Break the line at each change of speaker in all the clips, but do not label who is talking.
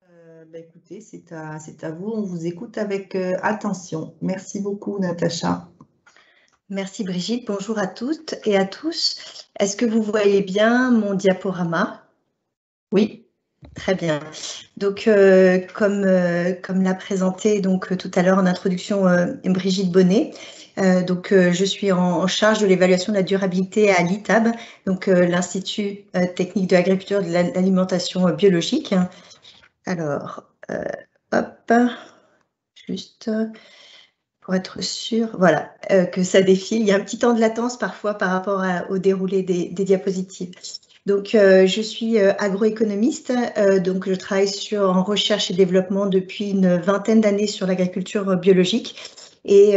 Écoutez, c'est à vous, on vous écoute avec attention. Merci beaucoup, Natacha.
Merci Brigitte, bonjour à toutes et à tous. Est-ce que vous voyez bien mon diaporama?
Oui.
Très bien. Donc, comme l'a présenté tout à l'heure en introduction Brigitte Bonnet, je suis en charge de l'évaluation de la durabilité à l'ITAB, donc l'Institut technique de l'agriculture et de l'alimentation biologique. Alors, hop, juste pour être sûr, voilà, que ça défile. Il y a un petit temps de latence parfois par rapport au déroulé des diapositives. Donc, je suis agroéconomiste, donc je travaille en recherche et développement depuis une vingtaine d'années sur l'agriculture biologique. Et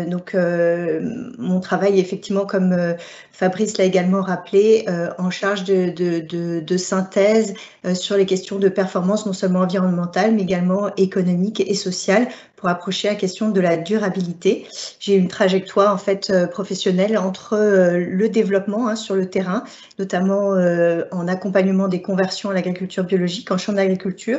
mon travail, effectivement, comme Fabrice l'a également rappelé, en charge de synthèse sur les questions de performance, non seulement environnementale, mais également économique et sociale, pour approcher la question de la durabilité. J'ai une trajectoire en fait professionnelle entre le développement sur le terrain, notamment en accompagnement des conversions à l'agriculture biologique en champ d'agriculture,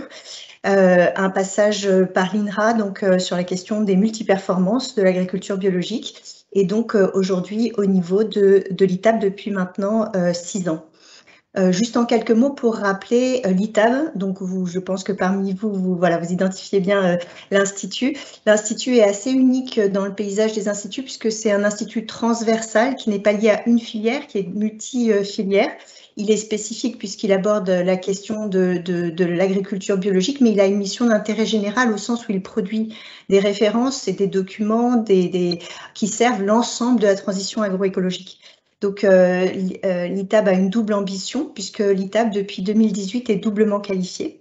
un passage par l'INRA donc sur la question des multiperformances de l'agriculture biologique, et donc aujourd'hui au niveau de l'ITAB depuis maintenant 6 ans. Juste en quelques mots pour rappeler l'ITAB, donc je pense que parmi vous identifiez bien l'Institut. L'Institut est assez unique dans le paysage des instituts puisque c'est un institut transversal qui n'est pas lié à une filière, qui est multi-filière. Il est spécifique puisqu'il aborde la question de l'agriculture biologique, mais il a une mission d'intérêt général au sens où il produit des références et des documents qui servent l'ensemble de la transition agroécologique. Donc, l'ITAB a une double ambition, puisque l'ITAB, depuis 2018, est doublement qualifié.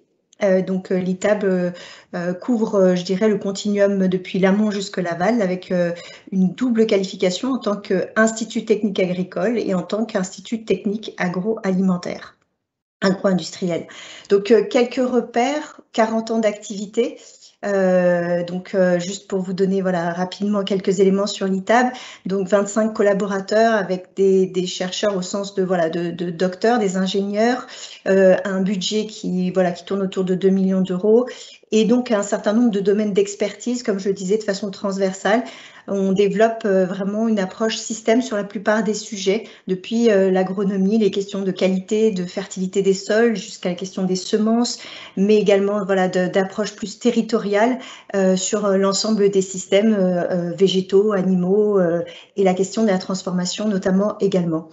L'ITAB couvre, je dirais, le continuum depuis l'amont jusqu'à l'aval, avec une double qualification en tant qu'institut technique agricole et en tant qu'institut technique agroalimentaire, agro-industriel. Donc, quelques repères, 40 ans d'activité. Juste pour vous donner rapidement quelques éléments sur l'ITAB, donc 25 collaborateurs avec des chercheurs au sens de docteurs, des ingénieurs, un budget qui tourne autour de 2 millions d'euros, et donc un certain nombre de domaines d'expertise, comme je le disais, de façon transversale. On développe vraiment une approche système sur la plupart des sujets, depuis l'agronomie, les questions de qualité, de fertilité des sols, jusqu'à la question des semences, mais également d'approche plus territoriale sur l'ensemble des systèmes végétaux, animaux, et la question de la transformation notamment également.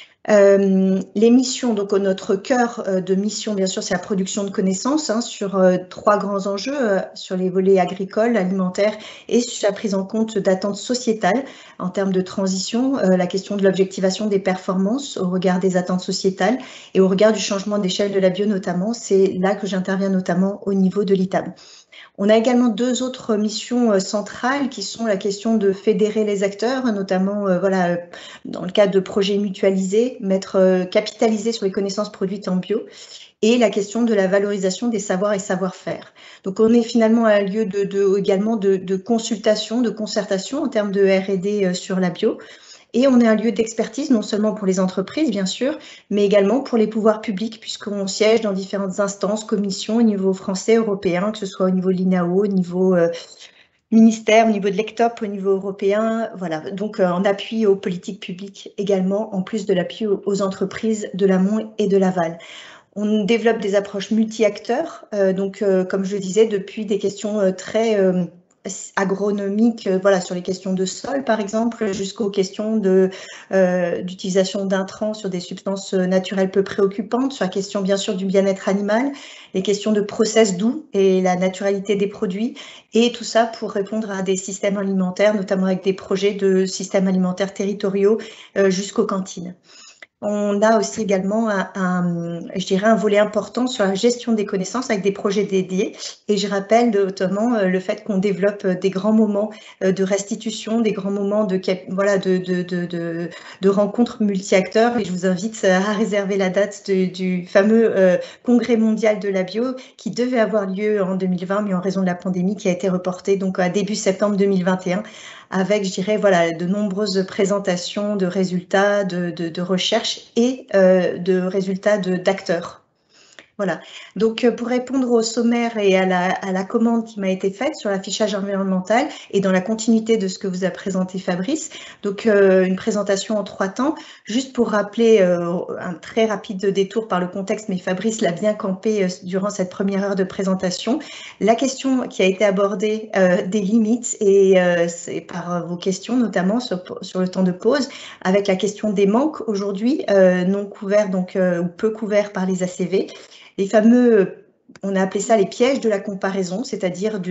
Les missions, donc notre cœur de mission, bien sûr, c'est la production de connaissances sur 3 grands enjeux, sur les volets agricoles, alimentaires et sur la prise en compte d'attentes sociétales en termes de transition, la question de l'objectivation des performances au regard des attentes sociétales et au regard du changement d'échelle de la bio notamment. C'est là que j'interviens notamment au niveau de l'ITAB. On a également 2 autres missions centrales qui sont la question de fédérer les acteurs, notamment dans le cadre de projets mutualisés, capitaliser sur les connaissances produites en bio, et la question de la valorisation des savoirs et savoir-faire. Donc on est finalement à un lieu également de consultation, de concertation en termes de R&D sur la bio. Et on est un lieu d'expertise, non seulement pour les entreprises, bien sûr, mais également pour les pouvoirs publics, puisqu'on siège dans différentes instances, commissions au niveau français, européen, que ce soit au niveau de l'INAO, au niveau ministère, au niveau de l'ECTOP, au niveau européen, donc en appui aux politiques publiques également, en plus de l'appui aux entreprises de l'amont et de l'aval. On développe des approches multi-acteurs, comme je le disais, depuis des questions très agronomiques, sur les questions de sol par exemple, jusqu'aux questions d'utilisation d'intrants sur des substances naturelles peu préoccupantes, sur la question bien sûr du bien-être animal, les questions de process doux et la naturalité des produits, et tout ça pour répondre à des systèmes alimentaires, notamment avec des projets de systèmes alimentaires territoriaux jusqu'aux cantines. On a aussi également un volet important sur la gestion des connaissances avec des projets dédiés. Et je rappelle notamment le fait qu'on développe des grands moments de restitution, des grands moments de rencontres multi-acteurs. Et je vous invite à réserver la date du fameux congrès mondial de la bio qui devait avoir lieu en 2020, mais en raison de la pandémie qui a été reporté donc à début septembre 2021. Avec, je dirais, de nombreuses présentations de résultats de recherche et de résultats d'acteurs. Voilà. Donc, pour répondre au sommaire et à la commande qui m'a été faite sur l'affichage environnemental et dans la continuité de ce que vous a présenté Fabrice, donc une présentation en 3 temps. Juste pour rappeler un très rapide détour par le contexte, mais Fabrice l'a bien campé durant cette première heure de présentation. La question qui a été abordée des limites et c'est par vos questions, notamment sur le temps de pause, avec la question des manques aujourd'hui non couverts donc ou peu couverts par les ACV. Les fameux, on a appelé ça les pièges de la comparaison, c'est-à-dire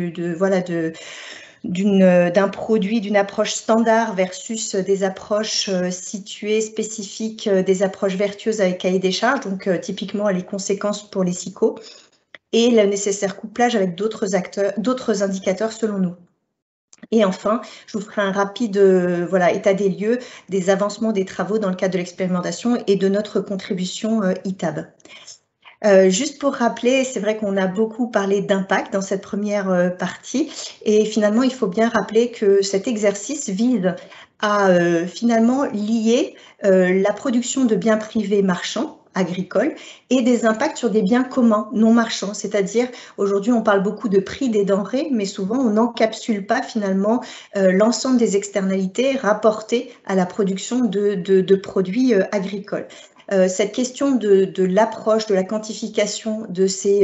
d'un produit, d'une approche standard versus des approches situées, spécifiques, des approches vertueuses avec cahier des charges, donc typiquement les conséquences pour les SICO, et le nécessaire couplage avec d'autres indicateurs selon nous. Et enfin, je vous ferai un rapide état des lieux des avancements des travaux dans le cadre de l'expérimentation et de notre contribution ITAB. Juste pour rappeler, c'est vrai qu'on a beaucoup parlé d'impact dans cette première partie et finalement, il faut bien rappeler que cet exercice vise à finalement lier la production de biens privés marchands agricoles et des impacts sur des biens communs non marchands, c'est-à-dire aujourd'hui on parle beaucoup de prix des denrées, mais souvent on n'encapsule pas finalement l'ensemble des externalités rapportées à la production de produits agricoles. Cette question de l'approche, de la quantification de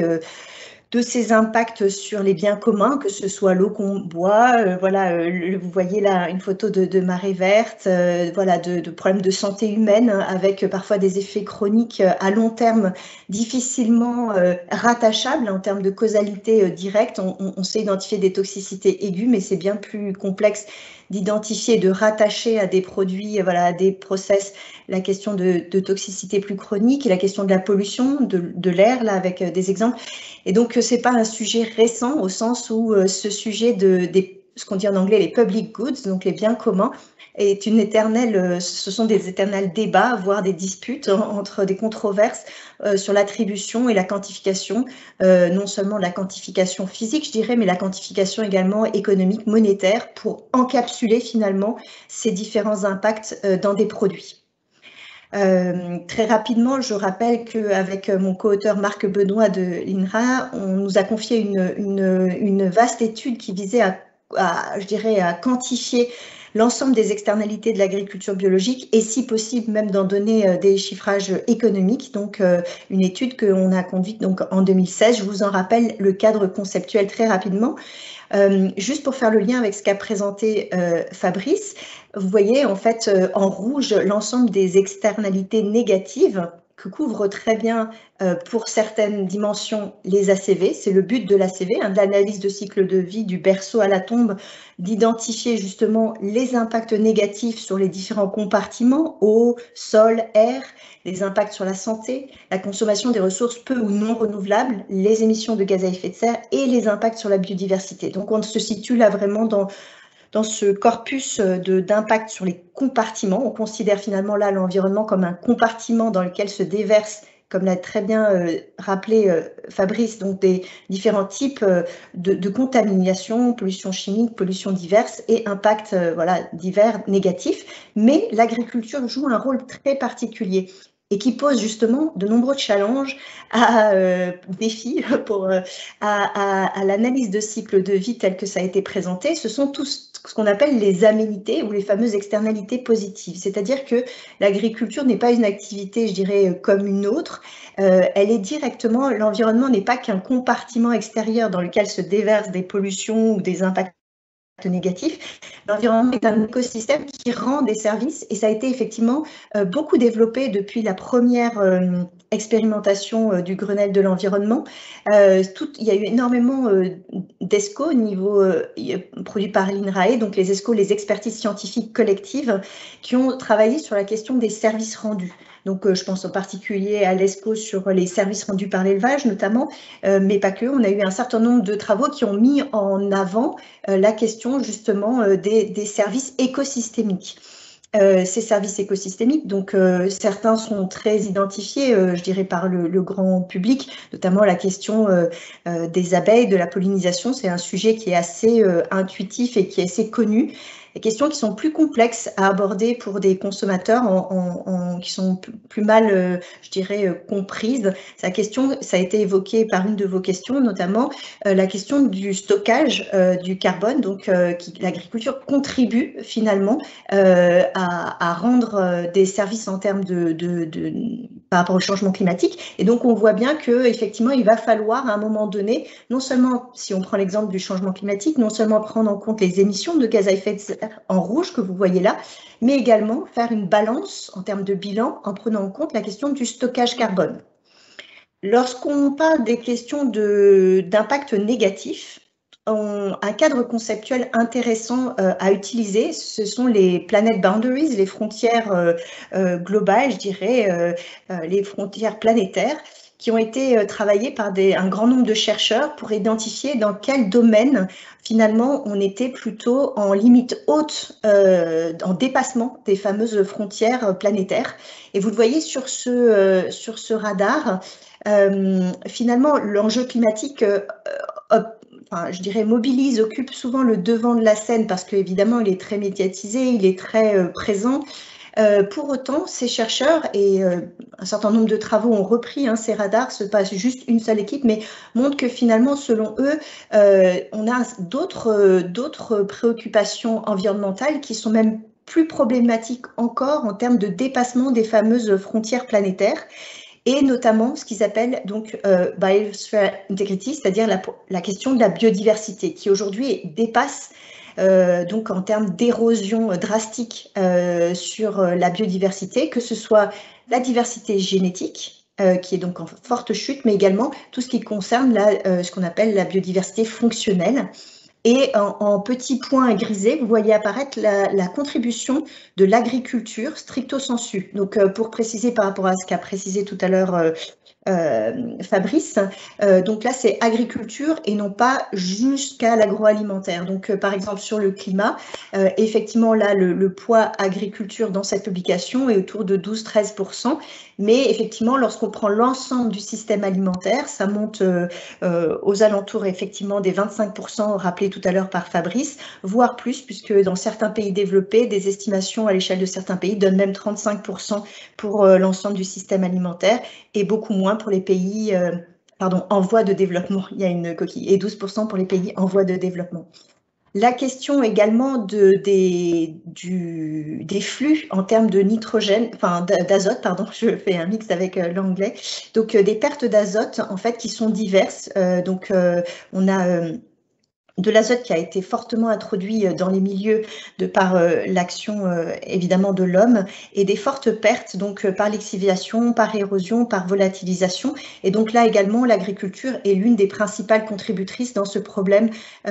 ces impacts sur les biens communs, que ce soit l'eau qu'on boit, vous voyez là une photo de marée verte, de problèmes de santé humaine avec parfois des effets chroniques à long terme difficilement rattachables en termes de causalité directe. On sait identifier des toxicités aiguës, mais c'est bien plus complexe d'identifier, de rattacher à des produits, à des process, la question de toxicité plus chronique et la question de la pollution de l'air, là, avec des exemples. Et donc, c'est pas un sujet récent au sens où ce sujet ce qu'on dit en anglais les public goods, donc les biens communs, est une éternelle, ce sont des éternels débats, voire des disputes entre des controverses sur l'attribution et la quantification, non seulement la quantification physique, je dirais, mais la quantification également économique, monétaire, pour encapsuler finalement ces différents impacts dans des produits. Très rapidement, je rappelle qu'avec mon co-auteur Marc Benoît de l'INRA, on nous a confié une vaste étude qui visait à quantifier l'ensemble des externalités de l'agriculture biologique et si possible même d'en donner des chiffrages économiques. Donc une étude qu'on a conduite donc en 2016. Je vous en rappelle le cadre conceptuel très rapidement. Juste pour faire le lien avec ce qu'a présenté Fabrice, vous voyez en fait en rouge l'ensemble des externalités négatives que couvrent très bien pour certaines dimensions les ACV. C'est le but de l'ACV, de l'analyse de cycle de vie du berceau à la tombe, d'identifier justement les impacts négatifs sur les différents compartiments, eau, sol, air, les impacts sur la santé, la consommation des ressources peu ou non renouvelables, les émissions de gaz à effet de serre et les impacts sur la biodiversité. Donc on se situe là vraiment dans ce corpus d'impact sur les compartiments. On considère finalement là l'environnement comme un compartiment dans lequel se déversent, comme l'a très bien rappelé Fabrice, donc des différents types de contamination, pollution chimique, pollution diverses et impacts divers négatifs. Mais l'agriculture joue un rôle très particulier et qui pose justement de nombreux challenges défis à l'analyse de cycle de vie tel que ça a été présenté. Ce sont tous ce qu'on appelle les aménités ou les fameuses externalités positives. C'est-à-dire que l'agriculture n'est pas une activité, je dirais, comme une autre. Elle est directement, l'environnement n'est pas qu'un compartiment extérieur dans lequel se déversent des pollutions ou des impacts négatif. L'environnement est un écosystème qui rend des services et ça a été effectivement beaucoup développé depuis la première expérimentation du Grenelle de l'environnement. Il y a eu énormément d'ESCO au niveau produit par l'INRAE, donc les ESCO, les expertises scientifiques collectives, qui ont travaillé sur la question des services rendus. Donc, je pense en particulier à l'ESCO sur les services rendus par l'élevage notamment, mais pas que. On a eu un certain nombre de travaux qui ont mis en avant la question justement des services écosystémiques. Ces services écosystémiques, donc certains sont très identifiés, je dirais, par le grand public, notamment la question des abeilles, de la pollinisation. C'est un sujet qui est assez intuitif et qui est assez connu. Des questions qui sont plus complexes à aborder pour des consommateurs qui sont plus mal, je dirais, comprises. Ça a été évoqué par une de vos questions, notamment la question du stockage du carbone. Donc, l'agriculture contribue finalement à rendre des services en termes par rapport au changement climatique. Et donc, on voit bien qu'effectivement, il va falloir à un moment donné, non seulement, si on prend l'exemple du changement climatique, non seulement prendre en compte les émissions de gaz à effet de serre en rouge que vous voyez là, mais également faire une balance en termes de bilan en prenant en compte la question du stockage carbone. Lorsqu'on parle des questions d'impact négatif, un cadre conceptuel intéressant à utiliser, ce sont les planet boundaries, les frontières globales, je dirais, les frontières planétaires, qui ont été travaillées par un grand nombre de chercheurs pour identifier dans quel domaine, finalement, on était plutôt en limite haute, en dépassement des fameuses frontières planétaires. Et vous le voyez sur ce radar, finalement, l'enjeu climatique je dirais, occupe souvent le devant de la scène parce qu'évidemment, il est très médiatisé, il est très présent. Pour autant, ces chercheurs et un certain nombre de travaux ont repris ces radars, ce n'est pas juste une seule équipe, mais montrent que finalement, selon eux, on a d'autres préoccupations environnementales qui sont même plus problématiques encore en termes de dépassement des fameuses frontières planétaires. Et notamment ce qu'ils appellent donc Biosphere Integrity, c'est-à-dire la question de la biodiversité, qui aujourd'hui dépasse donc en termes d'érosion drastique sur la biodiversité, que ce soit la diversité génétique, qui est donc en forte chute, mais également tout ce qui concerne ce qu'on appelle la biodiversité fonctionnelle. Et en petit point grisé, vous voyez apparaître la contribution de l'agriculture stricto sensu. Donc, pour préciser par rapport à ce qu'a précisé tout à l'heure Fabrice, donc là, c'est agriculture et non pas jusqu'à l'agroalimentaire. Donc, par exemple, sur le climat, effectivement, là, le poids agriculture dans cette publication est autour de 12-13%. Mais effectivement, lorsqu'on prend l'ensemble du système alimentaire, ça monte aux alentours effectivement des 25%, rappelé tout à l'heure par Fabrice, voire plus, puisque dans certains pays développés, des estimations à l'échelle de certains pays donnent même 35% pour l'ensemble du système alimentaire et beaucoup moins pour les pays en voie de développement. Il y a une coquille, et 12% pour les pays en voie de développement. La question également des flux en termes de nitrogène, d'azote, pardon, je fais un mix avec l'anglais. Donc, des pertes d'azote, en fait, qui sont diverses. On a de l'azote qui a été fortement introduit dans les milieux par l'action évidemment de l'homme et des fortes pertes donc par lixiviation, par érosion, par volatilisation. Et donc là également, l'agriculture est l'une des principales contributrices dans ce problème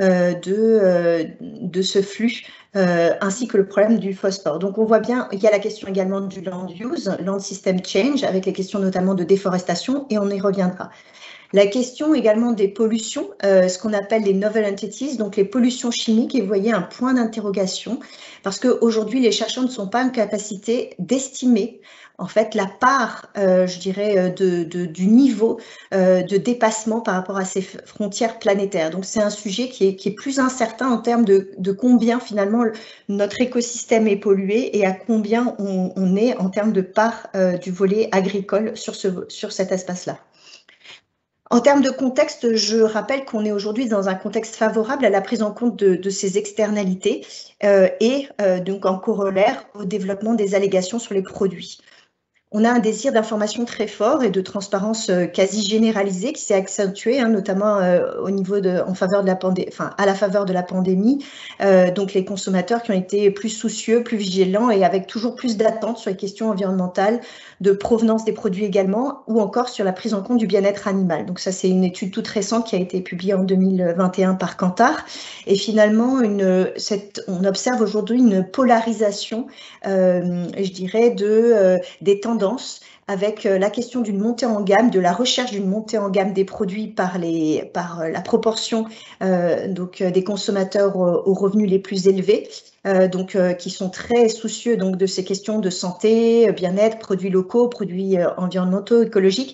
de ce flux. Ainsi que le problème du phosphore. Donc, on voit bien, il y a la question également du land use, land system change, avec les questions notamment de déforestation, et on y reviendra. La question également des pollutions, ce qu'on appelle les novel entities, donc les pollutions chimiques, et vous voyez un point d'interrogation, parce qu'aujourd'hui, les chercheurs ne sont pas en capacité d'estimer en fait la part, je dirais, du niveau de dépassement par rapport à ces frontières planétaires. Donc, c'est un sujet qui est plus incertain en termes de combien finalement notre écosystème est pollué et à combien on est en termes de part du volet agricole sur cet espace-là. En termes de contexte, je rappelle qu'on est aujourd'hui dans un contexte favorable à la prise en compte de ces externalités et donc en corollaire au développement des allégations sur les produits. On a un désir d'information très fort et de transparence quasi généralisée qui s'est accentué, notamment au niveau à la faveur de la pandémie. Donc les consommateurs qui ont été plus soucieux, plus vigilants et avec toujours plus d'attentes sur les questions environnementales, de provenance des produits également, ou encore sur la prise en compte du bien-être animal. Donc ça, c'est une étude toute récente qui a été publiée en 2021 par Kantar. Et finalement, on observe aujourd'hui une polarisation, je dirais, des tendances avec la question d'une montée en gamme, de la recherche d'une montée en gamme des produits par la proportion des consommateurs aux revenus les plus élevés, qui sont très soucieux donc de ces questions de santé, bien-être, produits locaux, produits environnementaux, écologiques,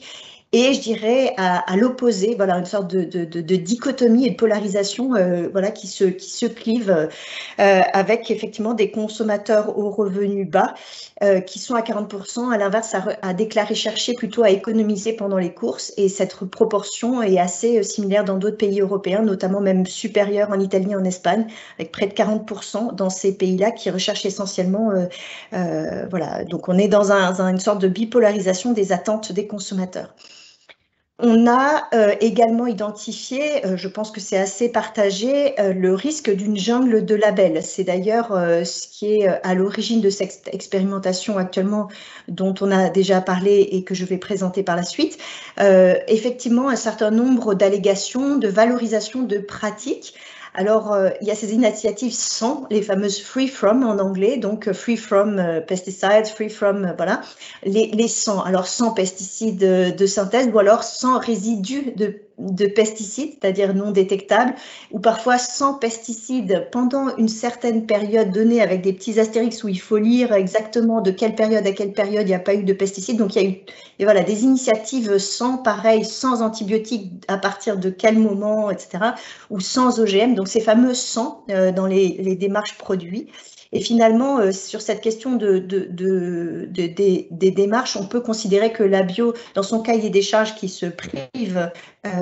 et je dirais à l'opposé, voilà, une sorte de dichotomie et de polarisation voilà, qui se clivent avec effectivement des consommateurs aux revenus bas qui sont à 40%, à l'inverse, à déclarer chercher plutôt à économiser pendant les courses, et cette proportion est assez similaire dans d'autres pays européens, notamment même supérieure en Italie et en Espagne, avec près de 40% dans ces pays-là qui recherchent essentiellement, voilà, donc on est dans une sorte de bipolarisation des attentes des consommateurs. On a également identifié, je pense que c'est assez partagé, le risque d'une jungle de labels. C'est d'ailleurs ce qui est à l'origine de cette expérimentation actuellement dont on a déjà parlé et que je vais présenter par la suite. Effectivement, un certain nombre d'allégations, de valorisation de pratiques. Alors, il y a ces initiatives sans, les fameuses free from en anglais, donc free from pesticides, free from, voilà, les sans, alors sans pesticides de synthèse ou alors sans résidus de pesticides, c'est-à-dire non détectables, ou parfois sans pesticides pendant une certaine période donnée avec des petits astérix où il faut lire exactement de quelle période à quelle période il n'y a pas eu de pesticides. Donc il y a eu et voilà, des initiatives sans pareil, sans antibiotiques à partir de quel moment, etc., ou sans OGM, donc ces fameux sans dans les démarches produits. Et finalement, sur cette question des démarches, on peut considérer que la bio, dans son cahier des charges qui se prive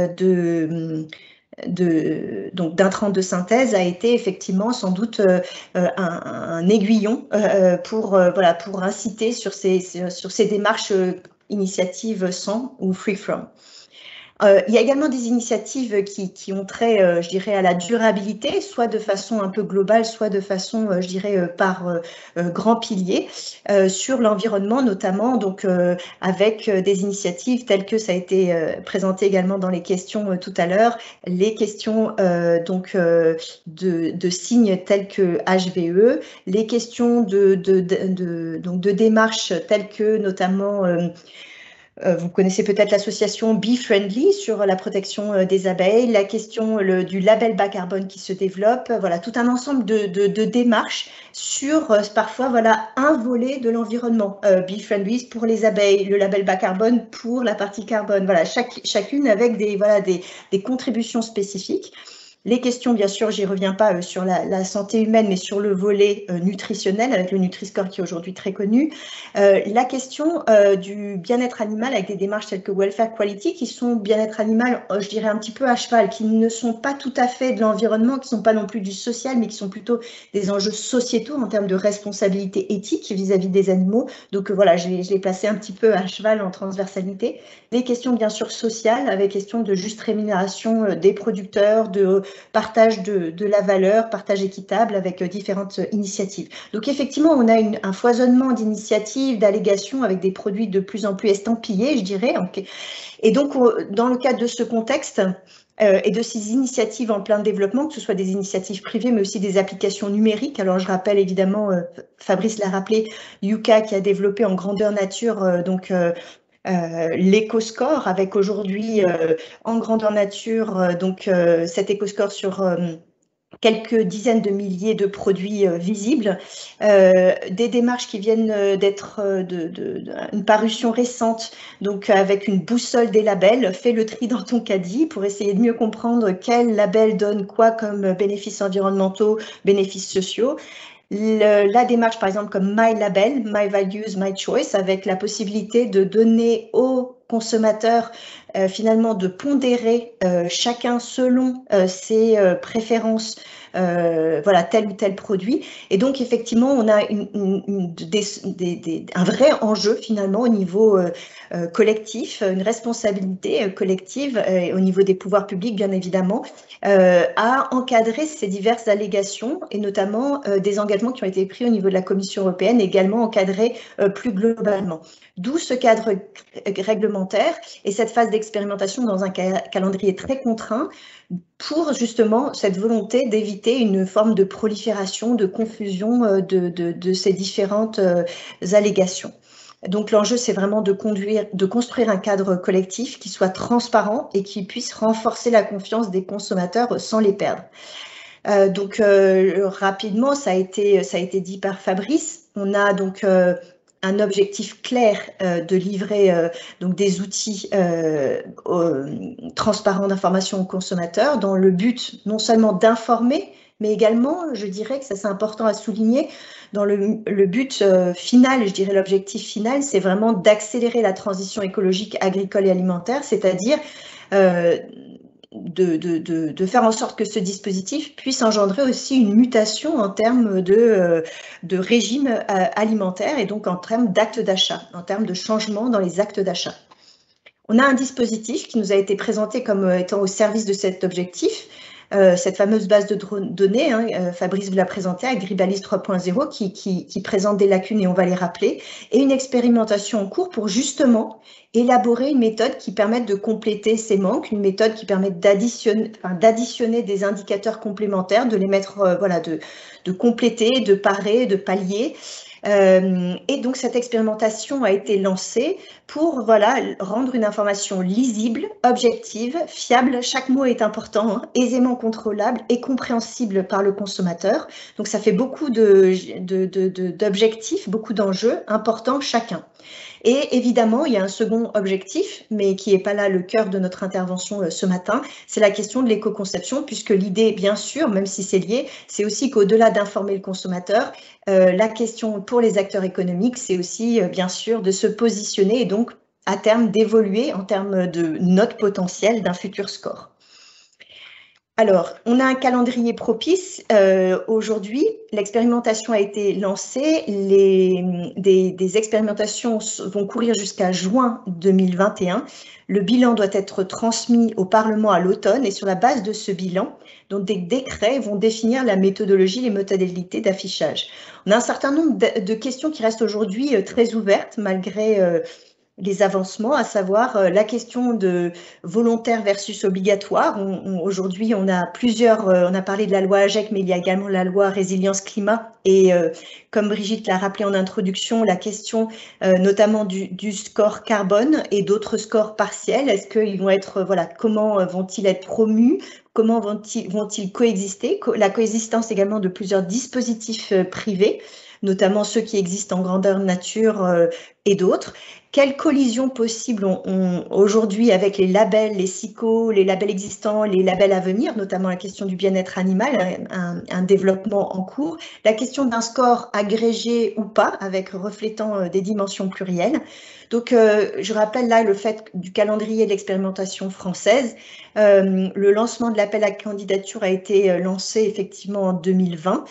d'intrants de synthèse, a été effectivement sans doute un aiguillon pour inciter sur ces démarches initiatives sans ou free from. Il y a également des initiatives qui ont trait, je dirais, à la durabilité, soit de façon un peu globale, soit de façon, je dirais, par grands piliers, sur l'environnement notamment, donc avec des initiatives telles que ça a été présenté également dans les questions tout à l'heure, les questions donc de signes tels que HVE, les questions de démarches telles que notamment vous connaissez peut-être l'association Bee Friendly sur la protection des abeilles, la question du label bas carbone qui se développe, voilà, tout un ensemble de démarches sur parfois voilà, un volet de l'environnement. Bee Friendly pour les abeilles, le label bas carbone pour la partie carbone, voilà, chacune avec des contributions spécifiques. Les questions, bien sûr, j'y reviens pas sur la santé humaine, mais sur le volet nutritionnel avec le Nutri-Score qui est aujourd'hui très connu. La question du bien-être animal avec des démarches telles que Welfare Quality qui sont bien-être animal, je dirais un petit peu à cheval, qui ne sont pas tout à fait de l'environnement, qui ne sont pas non plus du social, mais qui sont plutôt des enjeux sociétaux en termes de responsabilité éthique vis-à-vis des animaux. Donc voilà, je l'ai placé un petit peu à cheval en transversalité. Les questions, bien sûr, sociales, avec question de juste rémunération des producteurs, de partage de la valeur, partage équitable avec différentes initiatives. Donc effectivement, on a un foisonnement d'initiatives, d'allégations avec des produits de plus en plus estampillés, je dirais. Et donc, dans le cadre de ce contexte et de ces initiatives en plein développement, que ce soit des initiatives privées, mais aussi des applications numériques. Alors, je rappelle évidemment, Fabrice l'a rappelé, Yuka qui a développé en grandeur nature l'éco-score avec aujourd'hui en grandeur nature cet éco-score sur quelques dizaines de milliers de produits visibles, des démarches qui viennent d'être une parution récente, donc avec une boussole des labels, fais le tri dans ton caddie pour essayer de mieux comprendre quel label donne quoi comme bénéfices environnementaux, bénéfices sociaux. La démarche, par exemple, comme My Label, My Values, My Choice, avec la possibilité de donner aux consommateurs finalement de pondérer chacun selon ses préférences voilà, tel ou tel produit. Et donc, effectivement, on a un vrai enjeu, finalement, au niveau collectif, une responsabilité collective au niveau des pouvoirs publics, bien évidemment, à encadrer ces diverses allégations et notamment des engagements qui ont été pris au niveau de la Commission européenne, également encadrés plus globalement. D'où ce cadre réglementaire et cette phase d'expérimentation dans un calendrier très contraint pour justement cette volonté d'éviter une forme de prolifération, de confusion de ces différentes allégations. Donc l'enjeu, c'est vraiment de construire un cadre collectif qui soit transparent et qui puisse renforcer la confiance des consommateurs sans les perdre. Rapidement, ça a été dit par Fabrice, on a donc un objectif clair de livrer donc des outils transparents d'information aux consommateurs dans le but non seulement d'informer, mais également, je dirais que ça c'est important à souligner, dans le but final, je dirais l'objectif final, c'est vraiment d'accélérer la transition écologique, agricole et alimentaire, c'est-à-dire de faire en sorte que ce dispositif puisse engendrer aussi une mutation en termes de régime alimentaire et donc en termes d'actes d'achat, en termes de changement dans les actes d'achat. On a un dispositif qui nous a été présenté comme étant au service de cet objectif, cette fameuse base de données, Fabrice vous l'a présenté, Agribalis 3.0, qui présente des lacunes et on va les rappeler, et une expérimentation en cours pour justement élaborer une méthode qui permette de compléter ces manques, une méthode qui permette d'additionner des indicateurs complémentaires, de les mettre, voilà, de compléter, de parer, de pallier. Et donc cette expérimentation a été lancée pour voilà, rendre une information lisible, objective, fiable, chaque mot est important, aisément contrôlable et compréhensible par le consommateur. Donc ça fait beaucoup d'objectifs, beaucoup d'enjeux importants chacun. Et évidemment, il y a un second objectif, mais qui n'est pas là le cœur de notre intervention ce matin, c'est la question de l'éco-conception, puisque l'idée, bien sûr, même si c'est lié, c'est aussi qu'au-delà d'informer le consommateur, la question pour les acteurs économiques, c'est aussi, bien sûr, de se positionner et donc, à terme, d'évoluer en termes de notes potentielles d'un futur score. Alors, on a un calendrier propice. Aujourd'hui, l'expérimentation a été lancée. Des expérimentations vont courir jusqu'à juin 2021. Le bilan doit être transmis au Parlement à l'automne et sur la base de ce bilan, donc des décrets vont définir la méthodologie, les modalités d'affichage. On a un certain nombre de questions qui restent aujourd'hui très ouvertes malgré les avancements, à savoir la question de volontaire versus obligatoire. Aujourd'hui, on a plusieurs, on a parlé de la loi AGEC, mais il y a également la loi résilience climat. Et comme Brigitte l'a rappelé en introduction, la question notamment du score carbone et d'autres scores partiels. Est-ce qu'ils vont être, voilà, comment vont-ils être promus? Comment vont-ils coexister? La coexistence également de plusieurs dispositifs privés, notamment ceux qui existent en grandeur nature et d'autres. Quelles collisions possibles ont aujourd'hui avec les labels, les SICO, les labels existants, les labels à venir, notamment la question du bien-être animal, un développement en cours, la question d'un score agrégé ou pas, avec reflétant des dimensions plurielles. Donc, je rappelle là le fait du calendrier de l'expérimentation française. Le lancement de l'appel à candidature a été lancé effectivement en 2020.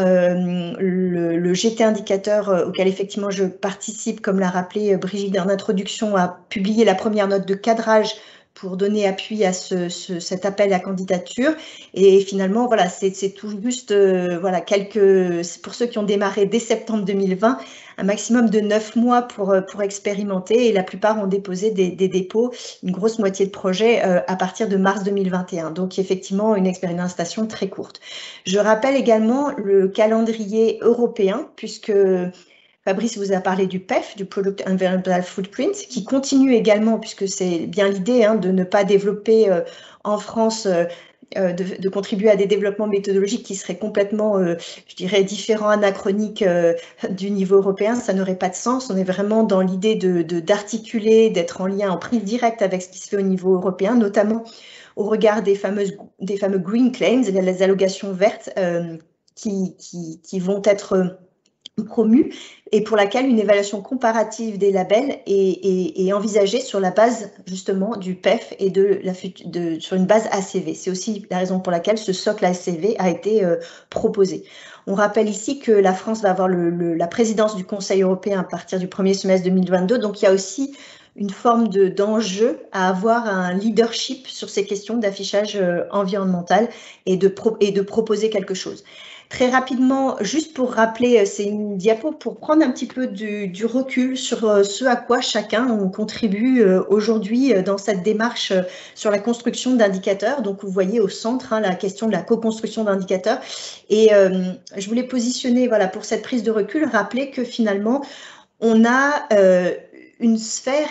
Le GT indicateur auquel effectivement je participe, comme l'a rappelé Brigitte en introduction, a publié la première note de cadrage pour donner appui à cet appel à candidature. Et finalement, voilà, c'est tout juste, voilà, pour ceux qui ont démarré dès septembre 2020, un maximum de 9 mois pour expérimenter, et la plupart ont déposé des dépôts, une grosse moitié de projets à partir de mars 2021. Donc effectivement, une expérimentation très courte. Je rappelle également le calendrier européen, puisque Fabrice vous a parlé du PEF, du Product Environmental Footprint, qui continue également, puisque c'est bien l'idée de ne pas développer en France, de contribuer à des développements méthodologiques qui seraient complètement, je dirais, différents, anachroniques du niveau européen. Ça n'aurait pas de sens. On est vraiment dans l'idée d'articuler, d'être en lien, en prise directe avec ce qui se fait au niveau européen, notamment au regard des fameux green claims, les allocations vertes qui vont être promu et pour laquelle une évaluation comparative des labels est envisagée sur la base justement du PEF et sur une base ACV. C'est aussi la raison pour laquelle ce socle ACV a été proposé. On rappelle ici que la France va avoir la présidence du Conseil européen à partir du premier semestre 2022, donc il y a aussi une forme d'enjeu à avoir un leadership sur ces questions d'affichage environnemental et de proposer quelque chose. Très rapidement, juste pour rappeler, c'est une diapo pour prendre un petit peu du recul sur ce à quoi chacun on contribue aujourd'hui dans cette démarche sur la construction d'indicateurs. Donc, vous voyez au centre la question de la co-construction d'indicateurs. Et je voulais positionner, voilà, pour cette prise de recul, rappeler que finalement, on a une sphère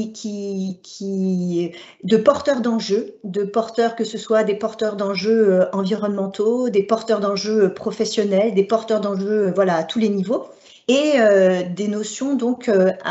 de porteurs d'enjeux, que ce soit des porteurs d'enjeux environnementaux, des porteurs d'enjeux professionnels, des porteurs d'enjeux voilà, à tous les niveaux, et des notions donc